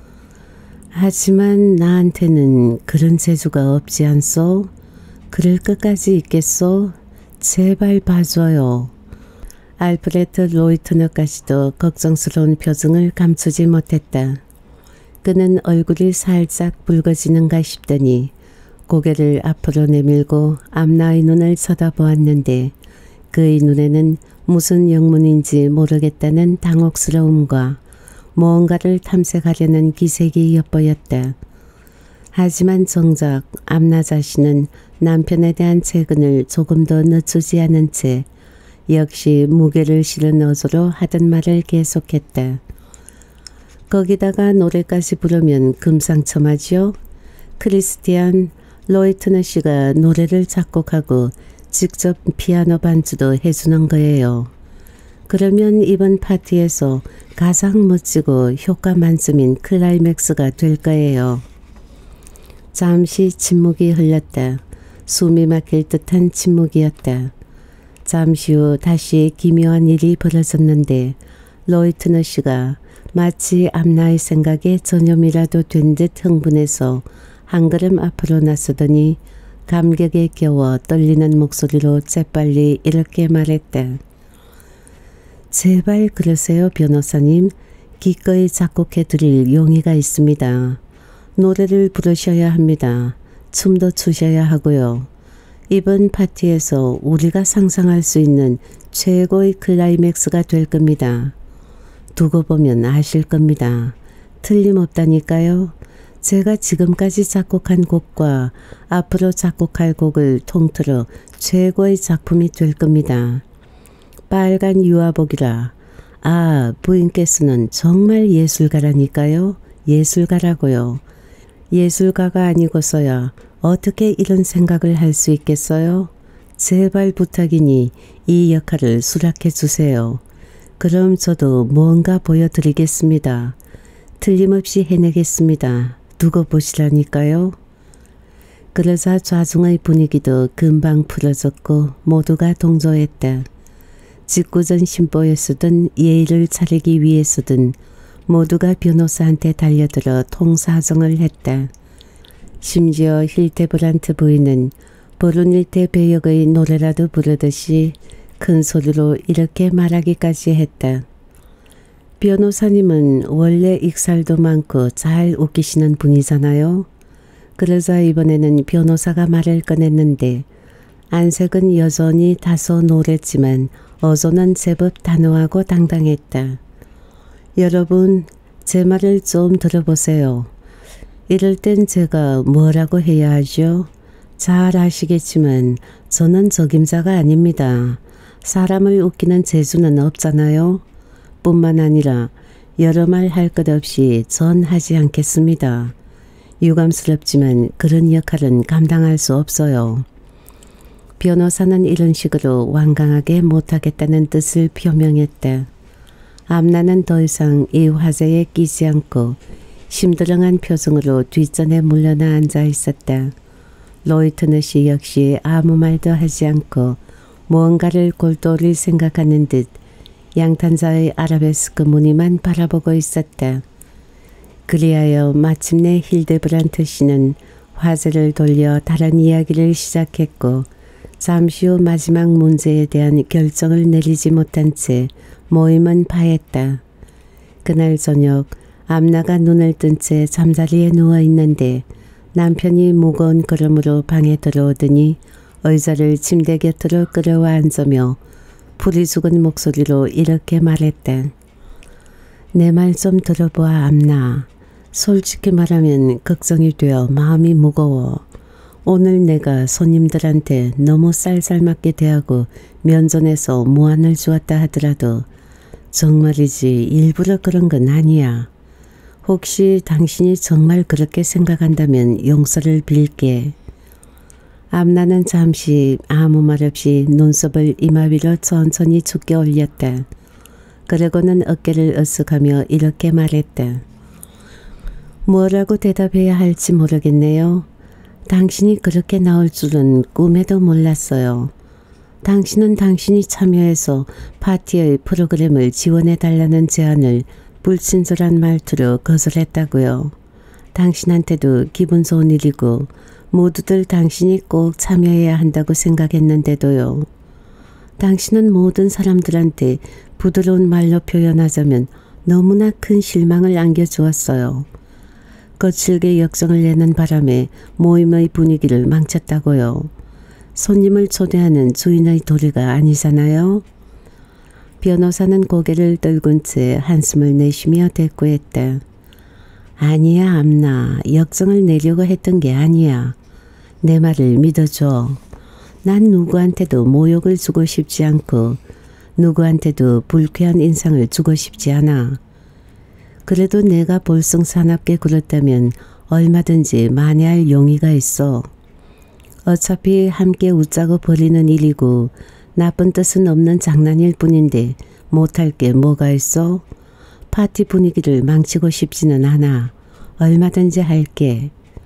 하지만 나한테는 그런 재주가 없지 않소? 그럴 끝까지 있겠소? 제발 봐줘요. 알프레트 로이트너까지도 걱정스러운 표정을 감추지 못했다. 그는 얼굴이 살짝 붉어지는가 싶더니 고개를 앞으로 내밀고 앞나의 눈을 쳐다보았는데 그의 눈에는 무슨 영문인지 모르겠다는 당혹스러움과 무언가를 탐색하려는 기색이 엿보였다. 하지만 정작 암나 자신은 남편에 대한 채근을 조금 더 늦추지 않은 채 역시 무게를 실은 어조로 하던 말을 계속했다. 거기다가 노래까지 부르면 금상첨화지요. 크리스티안, 로이트너 씨가 노래를 작곡하고 직접 피아노 반주도 해주는 거예요. 그러면 이번 파티에서 가장 멋지고 효과 만점인 클라이맥스가 될 거예요. 잠시 침묵이 흘렀다. 숨이 막힐 듯한 침묵이었다. 잠시 후 다시 기묘한 일이 벌어졌는데 로이트너 씨가 마치 앞나의 생각에 전염이라도 된 듯 흥분해서 한 걸음 앞으로 나서더니 감격에 겨워 떨리는 목소리로 재빨리 이렇게 말했다. 제발 그러세요, 변호사님. 기꺼이 작곡해 드릴 용의가 있습니다. 노래를 부르셔야 합니다. 춤도 추셔야 하고요. 이번 파티에서 우리가 상상할 수 있는 최고의 클라이맥스가 될 겁니다. 두고 보면 아실 겁니다. 틀림없다니까요. 제가 지금까지 작곡한 곡과 앞으로 작곡할 곡을 통틀어 최고의 작품이 될 겁니다. 빨간 유아복이라. 아, 부인께서는 정말 예술가라니까요. 예술가라고요. 예술가가 아니고서야 어떻게 이런 생각을 할 수 있겠어요? 제발 부탁이니 이 역할을 수락해 주세요. 그럼 저도 뭔가 보여드리겠습니다. 틀림없이 해내겠습니다. 두고 보시라니까요. 그러자 좌중의 분위기도 금방 풀어졌고 모두가 동조했다. 직구전 심보에서든 예의를 차리기 위해서든 모두가 변호사한테 달려들어 통사정을 했다. 심지어 힐데브란트 부인은 보르닐테 배역의 노래라도 부르듯이 큰 소리로 이렇게 말하기까지 했다. 변호사님은 원래 익살도 많고 잘 웃기시는 분이잖아요. 그러자 이번에는 변호사가 말을 꺼냈는데 안색은 여전히 다소 노랬지만 어조는 제법 단호하고 당당했다. 여러분, 제 말을 좀 들어보세요. 이럴 땐 제가 뭐라고 해야 하죠? 잘 아시겠지만 저는 적임자가 아닙니다. 사람을 웃기는 재주는 없잖아요. 뿐만 아니라 여러 말 할 것 없이 전 하지 않겠습니다. 유감스럽지만 그런 역할은 감당할 수 없어요. 변호사는 이런 식으로 완강하게 못하겠다는 뜻을 표명했다. 암나는 더 이상 이 화제에 끼지 않고 심드렁한 표정으로 뒷전에 물러나 앉아 있었다. 로이트넛이 역시 아무 말도 하지 않고 무언가를 골똘히 생각하는 듯 양탄자의 아라베스크 무늬만 바라보고 있었다. 그리하여 마침내 hildebrand 씨는 화제를 돌려 다른 이야기를 시작했고 잠시 후 마지막 문제에 대한 결정을 내리지 못한 채 모임은 파했다. 그날 저녁 암나가 눈을 뜬 채 잠자리에 누워있는데 남편이 무거운 걸음으로 방에 들어오더니 의자를 침대 곁으로 끌어와 앉으며 풀이 죽은 목소리로 이렇게 말했다. 내 말 좀 들어보아 암나. 솔직히 말하면 걱정이 되어 마음이 무거워. 오늘 내가 손님들한테 너무 쌀쌀맞게 대하고 면전에서 무안을 주었다 하더라도 정말이지 일부러 그런 건 아니야. 혹시 당신이 정말 그렇게 생각한다면 용서를 빌게. 암나는 잠시 아무 말 없이 눈썹을 이마 위로 천천히 죽게 올렸다. 그러고는 어깨를 으쓱하며 이렇게 말했다. 뭐라고 대답해야 할지 모르겠네요. 당신이 그렇게 나올 줄은 꿈에도 몰랐어요. 당신은 당신이 참여해서 파티의 프로그램을 지원해달라는 제안을 불친절한 말투로 거절했다고요. 당신한테도 기분 좋은 일이고 모두들 당신이 꼭 참여해야 한다고 생각했는데도요. 당신은 모든 사람들한테 부드러운 말로 표현하자면 너무나 큰 실망을 안겨주었어요. 거칠게 역정을 내는 바람에 모임의 분위기를 망쳤다고요. 손님을 초대하는 주인의 도리가 아니잖아요. 변호사는 고개를 떨군 채 한숨을 내쉬며 대꾸했다. 아니야 암나. 역정을 내려고 했던 게 아니야. 내 말을 믿어줘. 난 누구한테도 모욕을 주고 싶지 않고 누구한테도 불쾌한 인상을 주고 싶지 않아. 그래도 내가 볼썽사납게 굴었다면 얼마든지 만회할 용의가 있어. 어차피 함께 웃자고 벌이는 일이고 나쁜 뜻은 없는 장난일 뿐인데 못할 게 뭐가 있어? 파티 분위기를 망치고 싶지는 않아. 얼마든지 할게.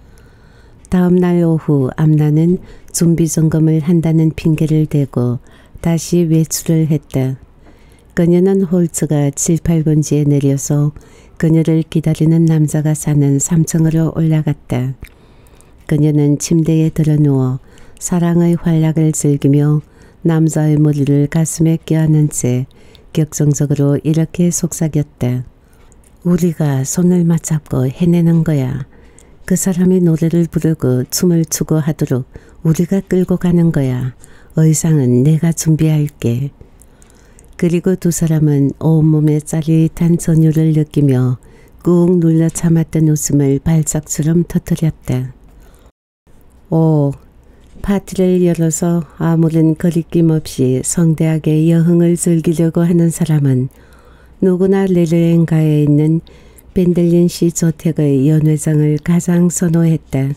다음 날 오후 암나는 준비 점검을 한다는 핑계를 대고 다시 외출을 했다. 그녀는 홀츠가 칠, 팔 번지에 내려서 그녀를 기다리는 남자가 사는 삼 층으로 올라갔다. 그녀는 침대에 드러누워 사랑의 활락을 즐기며 남자의 머리를 가슴에 껴안은 채 격정적으로 이렇게 속삭였다. 우리가 손을 맞잡고 해내는 거야. 그 사람이 노래를 부르고 춤을 추고 하도록 우리가 끌고 가는 거야. 의상은 내가 준비할게. 그리고 두 사람은 온몸에 짜릿한 전율을 느끼며 꾹 눌러 참았던 웃음을 발작처럼 터뜨렸다. 오, 파티를 열어서 아무런 거리낌 없이 성대하게 여흥을 즐기려고 하는 사람은 누구나 레르엔가에 있는 벤델린 씨 저택의 연회장을 가장 선호했다.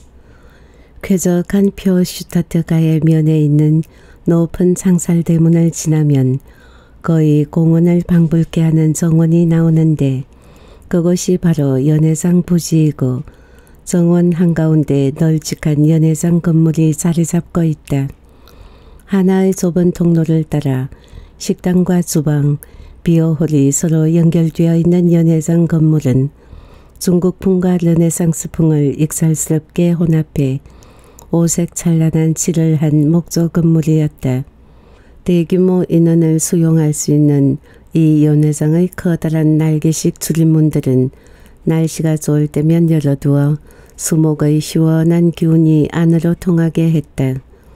쾌적한 표슈타트가의 면에 있는 높은 창살 대문을 지나면 거의 공원을 방불케 하는 정원이 나오는데 그곳이 바로 연회장 부지이고 정원 한가운데 널찍한 연회장 건물이 자리 잡고 있다. 하나의 좁은 통로를 따라 식당과 주방, 비어홀이 서로 연결되어 있는 연회장 건물은 중국풍과 르네상스풍을 익살스럽게 혼합해 오색 찬란한 칠을 한 목조 건물이었다. 대규모 인원을 수용할 수 있는 이 연회장의 커다란 날개식 출입문들은 날씨가 좋을 때면 열어두어 수목의 시원한 기운이 안으로 통하게 했다.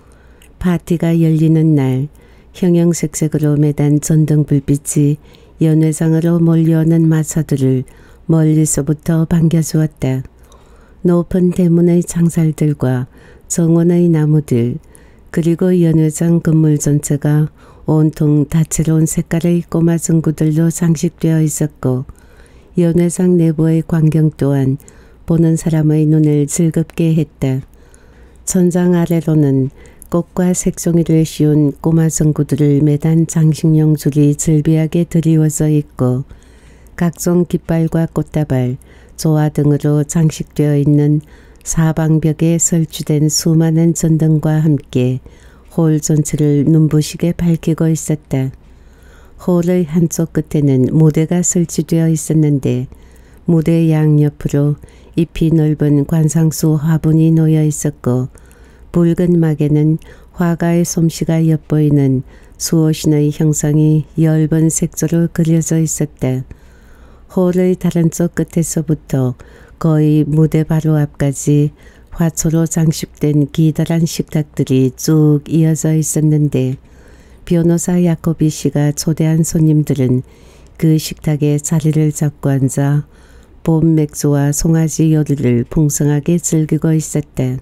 파티가 열리는 날 형형색색으로 매단 전등불빛이 연회장으로 몰려오는 마차들을 멀리서부터 반겨주었다. 높은 대문의 창살들과 정원의 나무들 그리고 연회장 건물 전체가 온통 다채로운 색깔의 꼬마 전구들로 장식되어 있었고 연회장 내부의 광경 또한 보는 사람의 눈을 즐겁게 했다. 천장 아래로는 꽃과 색종이를 씌운 꼬마 전구들을 매단 장식용 줄이 즐비하게 드리워져 있고 각종 깃발과 꽃다발, 조화 등으로 장식되어 있는 사방벽에 설치된 수많은 전등과 함께 홀 전체를 눈부시게 밝히고 있었다. 홀의 한쪽 끝에는 무대가 설치되어 있었는데 무대 양옆으로 잎이 넓은 관상수 화분이 놓여 있었고 붉은 막에는 화가의 솜씨가 엿보이는 수호신의 형상이 엷은 색조로 그려져 있었다. 홀의 다른 쪽 끝에서부터 거의 무대 바로 앞까지 화초로 장식된 기다란 식탁들이 쭉 이어져 있었는데 변호사 야코비 씨가 초대한 손님들은 그 식탁에 자리를 잡고 앉아 봄 맥주와 송아지 요리를 풍성하게 즐기고 있었다.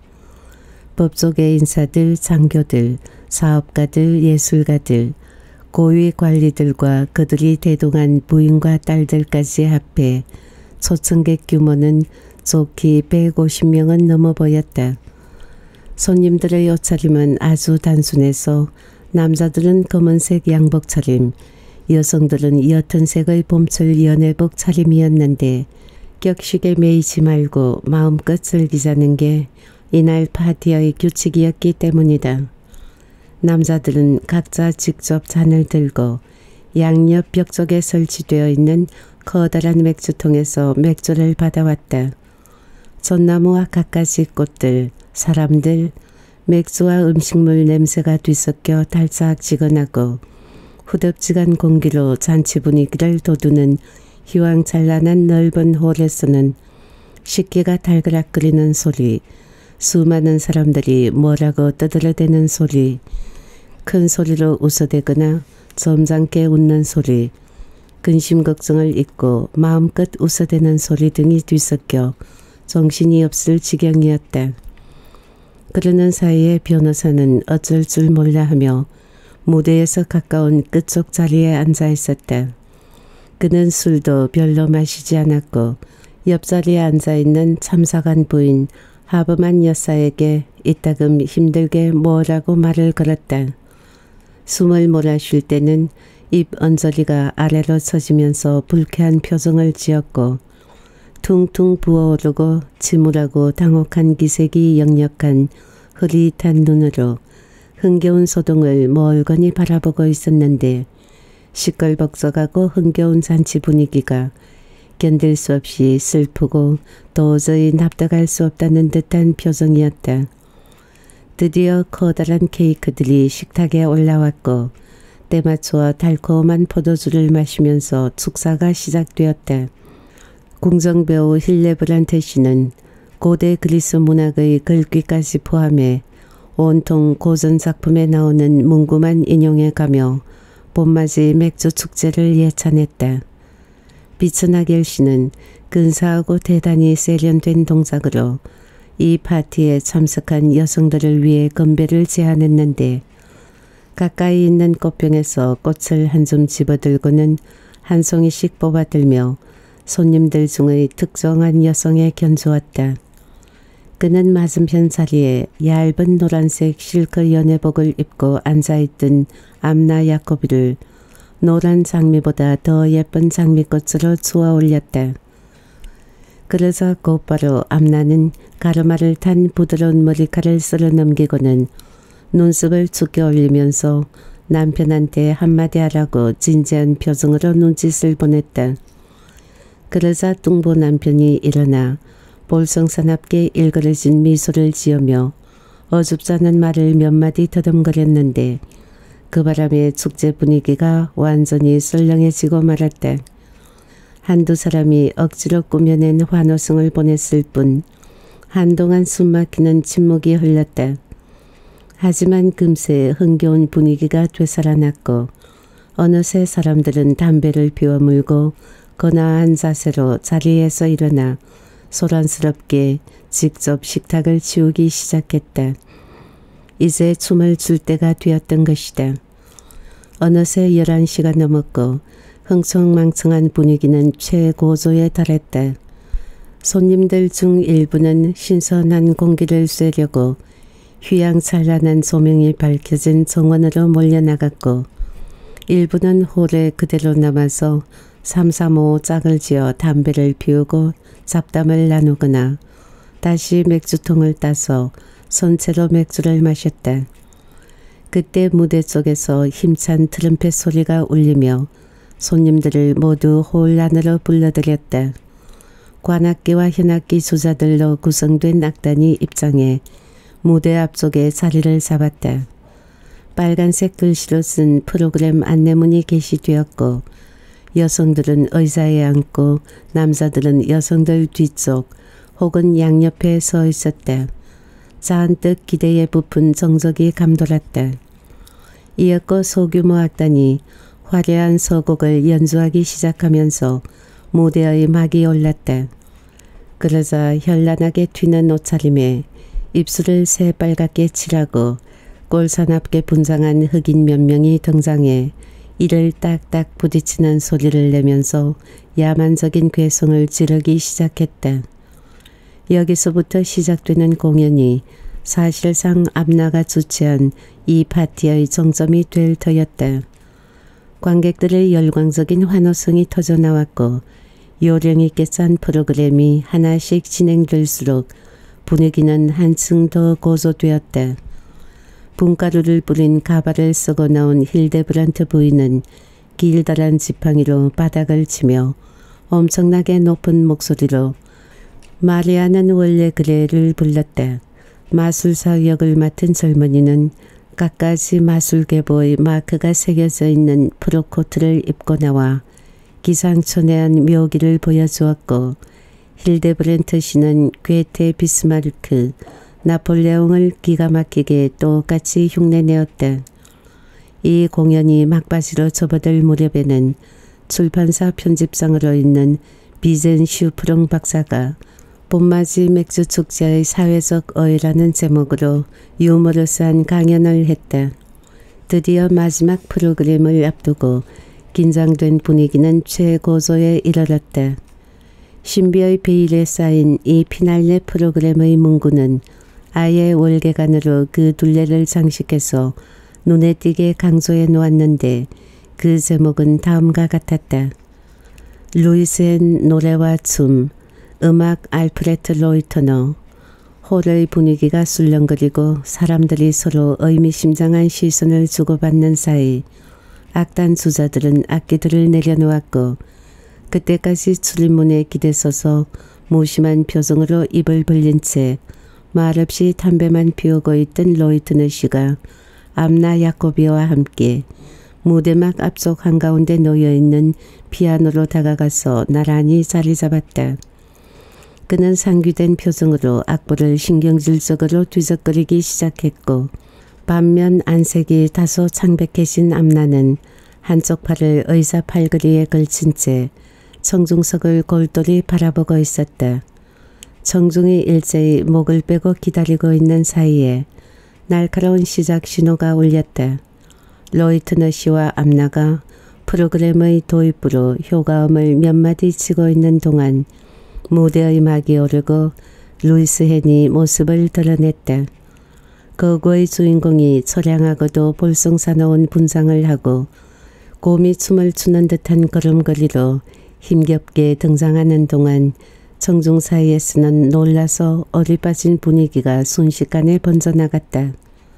법조계 인사들, 장교들, 사업가들, 예술가들, 고위 관리들과 그들이 대동한 부인과 딸들까지 합해 초청객 규모는 좋기 백오십 명은 넘어 보였다. 손님들의 옷차림은 아주 단순해서 남자들은 검은색 양복 차림, 여성들은 옅은 색의 봄철 연회복 차림이었는데 격식에 매이지 말고 마음껏 즐기자는 게 이날 파티의 규칙이었기 때문이다. 남자들은 각자 직접 잔을 들고 양옆 벽 쪽에 설치되어 있는 커다란 맥주통에서 맥주를 받아왔다. 전나무와 갖가지 꽃들, 사람들, 맥주와 음식물 냄새가 뒤섞여 달짝지근하고 후덥지간 공기로 잔치 분위기를 돋우는 휘황찬란한 넓은 홀에서는 식기가 달그락거리는 소리, 수많은 사람들이 뭐라고 떠들어대는 소리, 큰 소리로 웃어대거나 점잖게 웃는 소리, 근심 걱정을 잊고 마음껏 웃어대는 소리 등이 뒤섞여 정신이 없을 지경이었다. 그러는 사이에 변호사는 어쩔 줄 몰라 하며 무대에서 가까운 끝쪽 자리에 앉아 있었다. 그는 술도 별로 마시지 않았고 옆자리에 앉아있는 참사관 부인 하브만 여사에게 이따금 힘들게 뭐라고 말을 걸었다. 숨을 몰아쉴 때는 입 언저리가 아래로 처지면서 불쾌한 표정을 지었고 퉁퉁 부어오르고 침울하고 당혹한 기색이 역력한 흐릿한 눈으로 흥겨운 소동을 멀거니 바라보고 있었는데 시끌벅적하고 흥겨운 잔치 분위기가 견딜 수 없이 슬프고 도저히 납득할 수 없다는 듯한 표정이었다. 드디어 커다란 케이크들이 식탁에 올라왔고 때맞춰 달콤한 포도주를 마시면서 축사가 시작되었다. 궁정배우 힐레브란테 씨는 고대 그리스 문학의 글귀까지 포함해 온통 고전 작품에 나오는 문구만 인용해 가며 봄맞이 맥주 축제를 예찬했다. 비츠나겔 씨는 근사하고 대단히 세련된 동작으로 이 파티에 참석한 여성들을 위해 건배를 제안했는데 가까이 있는 꽃병에서 꽃을 한 줌 집어들고는 한 송이씩 뽑아들며 손님들 중의 특정한 여성에 견주었다. 그는 맞은편 자리에 얇은 노란색 실크 연회복을 입고 앉아있던 암나 야코비를 노란 장미보다 더 예쁜 장미꽃으로 주워 올렸다. 그러자 곧바로 암나는 가르마를 탄 부드러운 머리카락을 쓸어 넘기고는 눈썹을 죽게 올리면서 남편한테 한마디 하라고 진지한 표정으로 눈짓을 보냈다. 그러자 뚱보 남편이 일어나 볼성사납게 일그러진 미소를 지으며 어줍잖은 말을 몇 마디 더듬거렸는데 그 바람에 축제 분위기가 완전히 썰렁해지고 말았다. 한두 사람이 억지로 꾸며낸 환호성을 보냈을 뿐 한동안 숨막히는 침묵이 흘렀다. 하지만 금세 흥겨운 분위기가 되살아났고 어느새 사람들은 담배를 피워물고 거나한 자세로 자리에서 일어나 소란스럽게 직접 식탁을 치우기 시작했다. 이제 춤을 출 때가 되었던 것이다. 어느새 열한 시가 넘었고 흥청망청한 분위기는 최고조에 달했다. 손님들 중 일부는 신선한 공기를 쐬려고 휘황찬란한 조명이 밝혀진 정원으로 몰려나갔고 일부는 홀에 그대로 남아서 삼삼오오 짝을 지어 담배를 피우고 잡담을 나누거나 다시 맥주통을 따서 손채로 맥주를 마셨다. 그때 무대 쪽에서 힘찬 트럼펫 소리가 울리며 손님들을 모두 홀 안으로 불러들였다. 관악기와 현악기 주자들로 구성된 악단이 입장해 무대 앞쪽에 자리를 잡았다. 빨간색 글씨로 쓴 프로그램 안내문이 게시되었고 여성들은 의자에 앉고 남자들은 여성들 뒤쪽 혹은 양옆에 서 있었다. 잔뜩 기대에 부푼 정적이 감돌았다. 이었고 소규모 악단이 화려한 서곡을 연주하기 시작하면서 무대의 막이 올랐다. 그러자 현란하게 튀는 옷차림에 입술을 새빨갛게 칠하고 꼴사납게 분장한 흑인 몇 명이 등장해 이를 딱딱 부딪히는 소리를 내면서 야만적인 괴성을 지르기 시작했다. 여기서부터 시작되는 공연이 사실상 암나가 주최한 이 파티의 정점이 될 터였다. 관객들의 열광적인 환호성이 터져나왔고 요령 있게 짠 프로그램이 하나씩 진행될수록 분위기는 한층 더 고조되었다. 분가루를 뿌린 가발을 쓰고 나온 힐데브란트 부인은 길다란 지팡이로 바닥을 치며 엄청나게 높은 목소리로 마리아는 원래 그래를 불렀다. 마술사 역을 맡은 젊은이는 갖가지 마술계보의 마크가 새겨져 있는 프로코트를 입고 나와 기상천외한 묘기를 보여주었고 힐데브란트 씨는 괴테 비스마르크, 나폴레옹을 기가 막히게 똑같이 흉내내었다. 이 공연이 막바지로 접어들 무렵에는 출판사 편집장으로 있는 비젠 슈프롱 박사가 봄맞이 맥주 축제의 사회적 어휘라는 제목으로 유머러스한 강연을 했다. 드디어 마지막 프로그램을 앞두고 긴장된 분위기는 최고조에 이르렀다. 신비의 베일에 쌓인 이 피날레 프로그램의 문구는 아예 월계관으로 그 둘레를 장식해서 눈에 띄게 강조해 놓았는데 그 제목은 다음과 같았다. 루이스의 노래와 춤, 음악 알프레트 로이터너. 홀의 분위기가 술렁거리고 사람들이 서로 의미심장한 시선을 주고받는 사이 악단 주자들은 악기들을 내려놓았고 그때까지 출입문에 기대서서 무심한 표정으로 입을 벌린 채 말없이 담배만 피우고 있던 로이트너 씨가 암나 야코비와 함께 무대막 앞쪽 한가운데 놓여있는 피아노로 다가가서 나란히 자리 잡았다. 그는 상기된 표정으로 악보를 신경질적으로 뒤적거리기 시작했고 반면 안색이 다소 창백해진 암나는 한쪽 팔을 의자 팔걸이에 걸친 채 청중석을 골똘히 바라보고 있었다. 청중이 일제히 목을 빼고 기다리고 있는 사이에 날카로운 시작 신호가 울렸다. 로이트너 씨와 암나가 프로그램의 도입부로 효과음을 몇 마디 치고 있는 동안 무대의 막이 오르고 루이스 헨이 모습을 드러냈다. 거구의 주인공이 처량하고도 볼썽사나운 분장을 하고 곰이 춤을 추는 듯한 걸음걸이로 힘겹게 등장하는 동안 청중 사이에서는 놀라서 어리빠진 분위기가 순식간에 번져나갔다.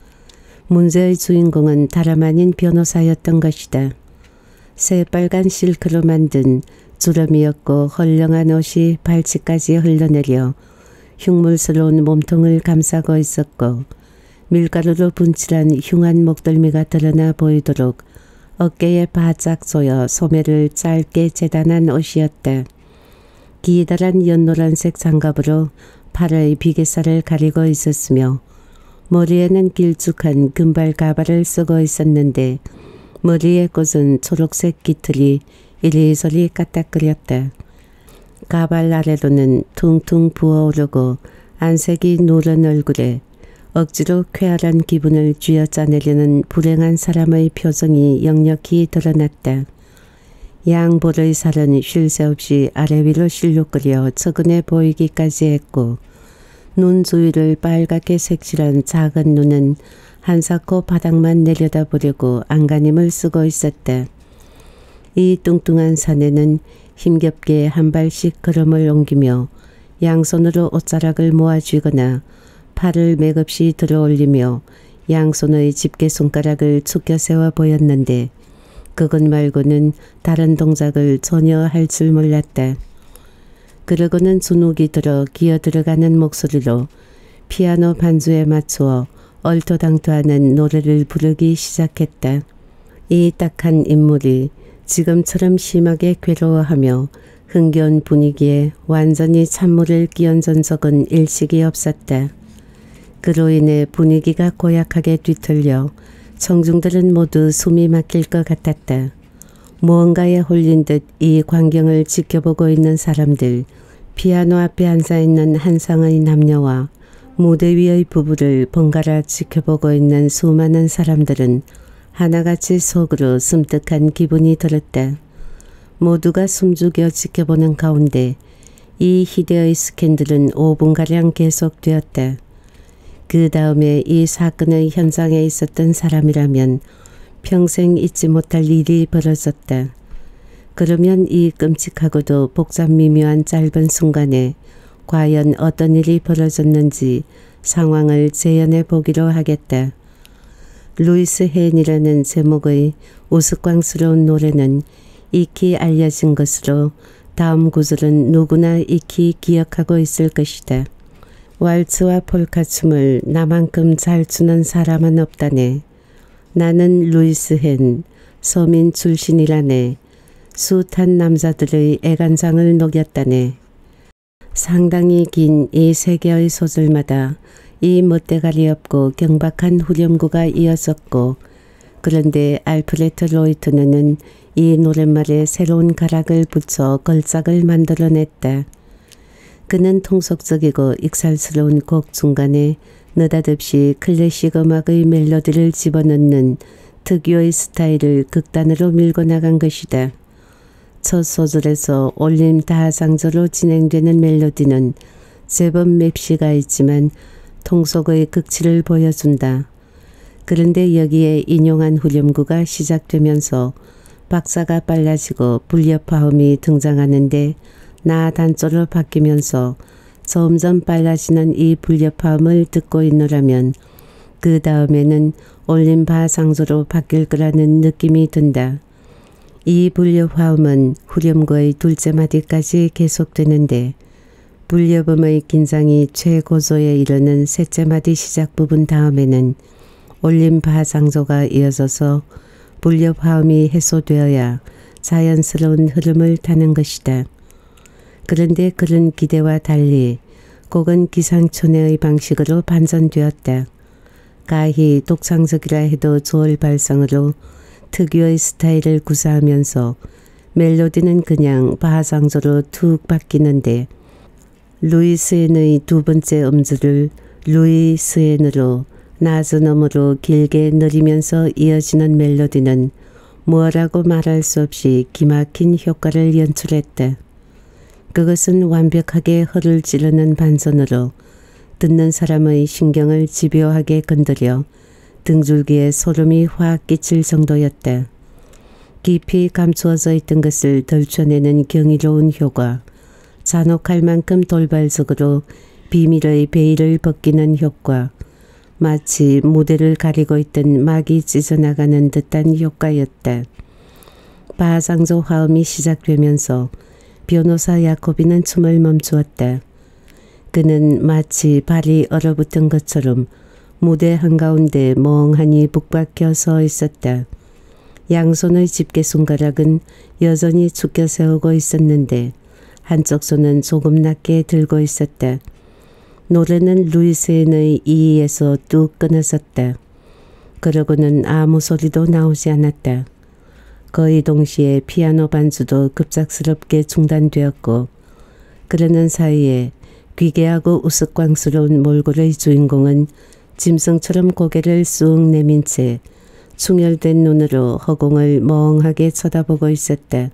문제의 주인공은 다름 아닌 변호사였던 것이다. 새빨간 실크로 만든 주름이었고 헐렁한 옷이 발치까지 흘러내려 흉물스러운 몸통을 감싸고 있었고 밀가루로 분칠한 흉한 목덜미가 드러나 보이도록 어깨에 바짝 조여 소매를 짧게 재단한 옷이었다. 기다란 연노란색 장갑으로 팔의 비계살을 가리고 있었으며 머리에는 길쭉한 금발 가발을 쓰고 있었는데 머리에 꽂은 초록색 깃털이 이리저리 까딱거렸다. 가발 아래로는 퉁퉁 부어오르고 안색이 누런 얼굴에 억지로 쾌활한 기분을 쥐어짜내려는 불행한 사람의 표정이 역력히 드러났다. 양볼의 살은 쉴 새 없이 아래 위로 실룩거려 적은해 보이기까지 했고 눈 주위를 빨갛게 색칠한 작은 눈은 한사코 바닥만 내려다보려고 안간힘을 쓰고 있었다. 이 뚱뚱한 사내는 힘겹게 한 발씩 걸음을 옮기며 양손으로 옷자락을 모아 쥐거나 팔을 맥없이 들어 올리며 양손의 집게손가락을 축겨 세워 보였는데 그것 말고는 다른 동작을 전혀 할 줄 몰랐다. 그러고는 주눅이 들어 기어 들어가는 목소리로 피아노 반주에 맞추어 얼토당토하는 노래를 부르기 시작했다. 이 딱한 인물이 지금처럼 심하게 괴로워하며 흥겨운 분위기에 완전히 찬물을 끼얹은 적은 일식이 없었다. 그로 인해 분위기가 고약하게 뒤틀려 청중들은 모두 숨이 막힐 것 같았다. 무언가에 홀린 듯 이 광경을 지켜보고 있는 사람들, 피아노 앞에 앉아있는 한 쌍의 남녀와 무대 위의 부부를 번갈아 지켜보고 있는 수많은 사람들은 하나같이 속으로 섬뜩한 기분이 들었다. 모두가 숨죽여 지켜보는 가운데 이 희대의 스캔들은 오 분가량 계속되었다. 그 다음에 이 사건의 현장에 있었던 사람이라면 평생 잊지 못할 일이 벌어졌다. 그러면 이 끔찍하고도 복잡 미묘한 짧은 순간에 과연 어떤 일이 벌어졌는지 상황을 재현해 보기로 하겠다. 루이스 헨이라는 제목의 우스꽝스러운 노래는 익히 알려진 것으로 다음 구절은 누구나 익히 기억하고 있을 것이다. 왈츠와 폴카춤을 나만큼 잘 추는 사람은 없다네. 나는 루이스 헨, 서민 출신이라네. 숱한 남자들의 애간장을 녹였다네. 상당히 긴 이 세 개의 소절마다 이 멋대가리 없고 경박한 후렴구가 이어졌고, 그런데 알프레트 로이트너는 이 노랫말에 새로운 가락을 붙여 걸작을 만들어냈다. 그는 통속적이고 익살스러운 곡 중간에 느닷없이 클래식 음악의 멜로디를 집어넣는 특유의 스타일을 극단으로 밀고 나간 것이다. 첫 소절에서 올림 다하장조로 진행되는 멜로디는 제법 맵시가 있지만 통속의 극치를 보여준다. 그런데 여기에 인용한 후렴구가 시작되면서 박자가 빨라지고 불협화음이 등장하는데 나 단조로 바뀌면서 점점 빨라지는 이 불협화음을 듣고 있노라면 그 다음에는 올림 바장조로 바뀔 거라는 느낌이 든다. 이 불협화음은 후렴구의 둘째 마디까지 계속되는데 불협음의 긴장이 최고조에 이르는 셋째 마디 시작 부분 다음에는 올림 바장조가 이어져서 불협화음이 해소되어야 자연스러운 흐름을 타는 것이다. 그런데 그런 기대와 달리 곡은 기상천외의 방식으로 반전되었다. 가히 독창적이라 해도 좋을 발성으로 특유의 스타일을 구사하면서 멜로디는 그냥 바장조로 툭 바뀌는데 루이스엔의 두 번째 음절을 루이스엔으로 낮은 음으로 길게 느리면서 이어지는 멜로디는 뭐라고 말할 수 없이 기막힌 효과를 연출했다. 그것은 완벽하게 허를 찌르는 반전으로 듣는 사람의 신경을 집요하게 건드려 등줄기에 소름이 확 끼칠 정도였다. 깊이 감추어져 있던 것을 덜쳐내는 경이로운 효과, 잔혹할 만큼 돌발적으로 비밀의 베일을 벗기는 효과, 마치 무대를 가리고 있던 막이 찢어나가는 듯한 효과였다. 바장조 화음이 시작되면서 변호사 야코비는 춤을 멈추었다. 그는 마치 발이 얼어붙은 것처럼 무대 한가운데 멍하니 북박혀 서 있었다. 양손의 집게손가락은 여전히 축겨 세우고 있었는데 한쪽 손은 조금 낮게 들고 있었다. 노래는 루이스엔의 이에서 뚝 끊어졌다. 그러고는 아무 소리도 나오지 않았다. 거의 동시에 피아노 반주도 급작스럽게 중단되었고, 그러는 사이에 귀괴하고 우스꽝스러운 몰골의 주인공은 짐승처럼 고개를 쑥 내민 채 충혈된 눈으로 허공을 멍하게 쳐다보고 있었다.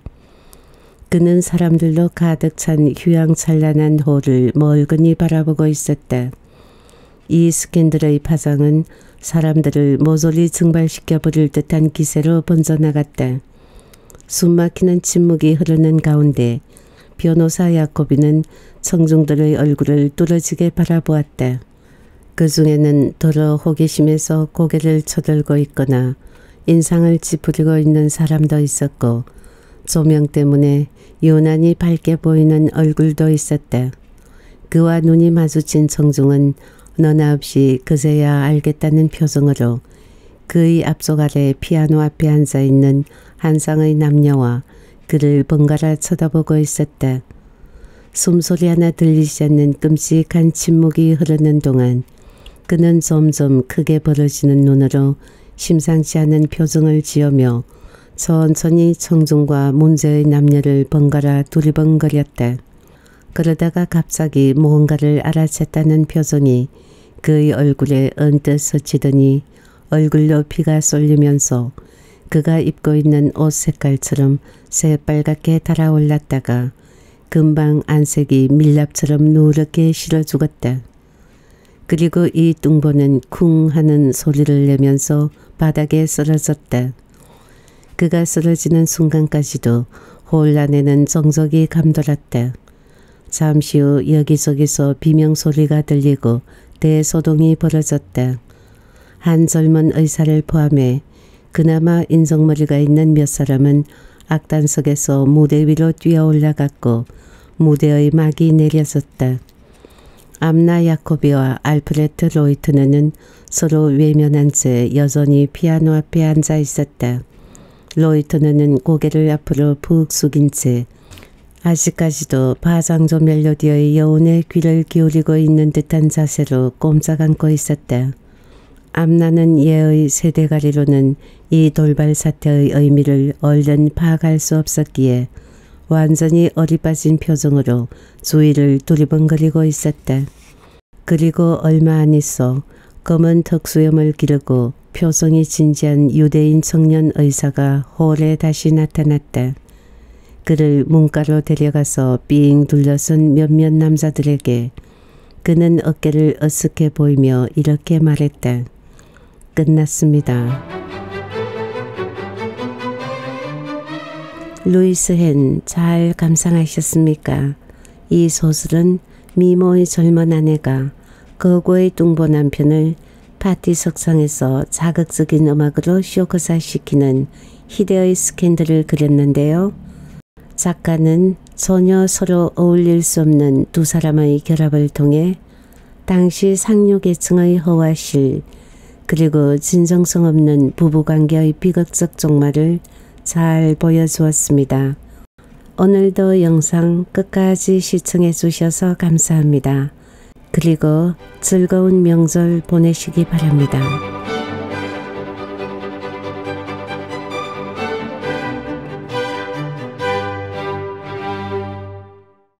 그는 사람들로 가득 찬 휘황찬란한 홀을 멀거니 바라보고 있었다. 이 스캔들의 파장은 사람들을 모조리 증발시켜 버릴 듯한 기세로 번져나갔다. 숨막히는 침묵이 흐르는 가운데 변호사 야코비는 청중들의 얼굴을 뚫어지게 바라보았다. 그 중에는 더러 호기심에서 고개를 쳐들고 있거나 인상을 찌푸리고 있는 사람도 있었고 조명 때문에 유난히 밝게 보이는 얼굴도 있었다. 그와 눈이 마주친 청중은 너나 없이 그제야 알겠다는 표정으로 그의 앞쪽 아래 피아노 앞에 앉아있는 한 쌍의 남녀와 그를 번갈아 쳐다보고 있었다. 숨소리 하나 들리지 않는 끔찍한 침묵이 흐르는 동안 그는 점점 크게 벌어지는 눈으로 심상치 않은 표정을 지으며 천천히 청중과 문제의 남녀를 번갈아 두리번거렸다. 그러다가 갑자기 무언가를 알아챘다는 표정이 그의 얼굴에 언뜻 스치더니 얼굴로 피가 쏠리면서 그가 입고 있는 옷 색깔처럼 새빨갛게 달아올랐다가 금방 안색이 밀랍처럼 누렇게 실어 죽었다. 그리고 이 뚱보는 쿵 하는 소리를 내면서 바닥에 쓰러졌다. 그가 쓰러지는 순간까지도 혼란에는 정적이 감돌았다. 잠시 후 여기저기서 비명소리가 들리고 대소동이 벌어졌다. 한 젊은 의사를 포함해 그나마 인정머리가 있는 몇 사람은 악단석에서 무대 위로 뛰어 올라갔고 무대의 막이 내려졌다. 암나 야코비와 알프레트 로이트너는 서로 외면한 채 여전히 피아노 앞에 앉아 있었다. 로이트너는 고개를 앞으로 푹 숙인 채 아직까지도 바장조 멜로디의 여운에 귀를 기울이고 있는 듯한 자세로 꼼짝 않고 있었다. 암나는 예의 세대가리로는 이 돌발 사태의 의미를 얼른 파악할 수 없었기에 완전히 어리빠진 표정으로 주위를 두리번거리고 있었다. 그리고 얼마 안 있어 검은 턱수염을 기르고 표정이 진지한 유대인 청년 의사가 홀에 다시 나타났다. 그를 문가로 데려가서 삥 둘러선 몇몇 남자들에게 그는 어깨를 어쓱해 보이며 이렇게 말했다. 끝났습니다. 루이스 헨 잘 감상하셨습니까? 이 소설은 미모의 젊은 아내가 거구의 뚱보 남편을 파티 석상에서 자극적인 음악으로 쇼크사시키는 희대의 스캔들을 그렸는데요. 작가는 전혀 서로 어울릴 수 없는 두 사람의 결합을 통해 당시 상류계층의 허와실 그리고 진정성 없는 부부관계의 비극적 종말을 잘 보여주었습니다. 오늘도 영상 끝까지 시청해 주셔서 감사합니다. 그리고 즐거운 명절 보내시기 바랍니다.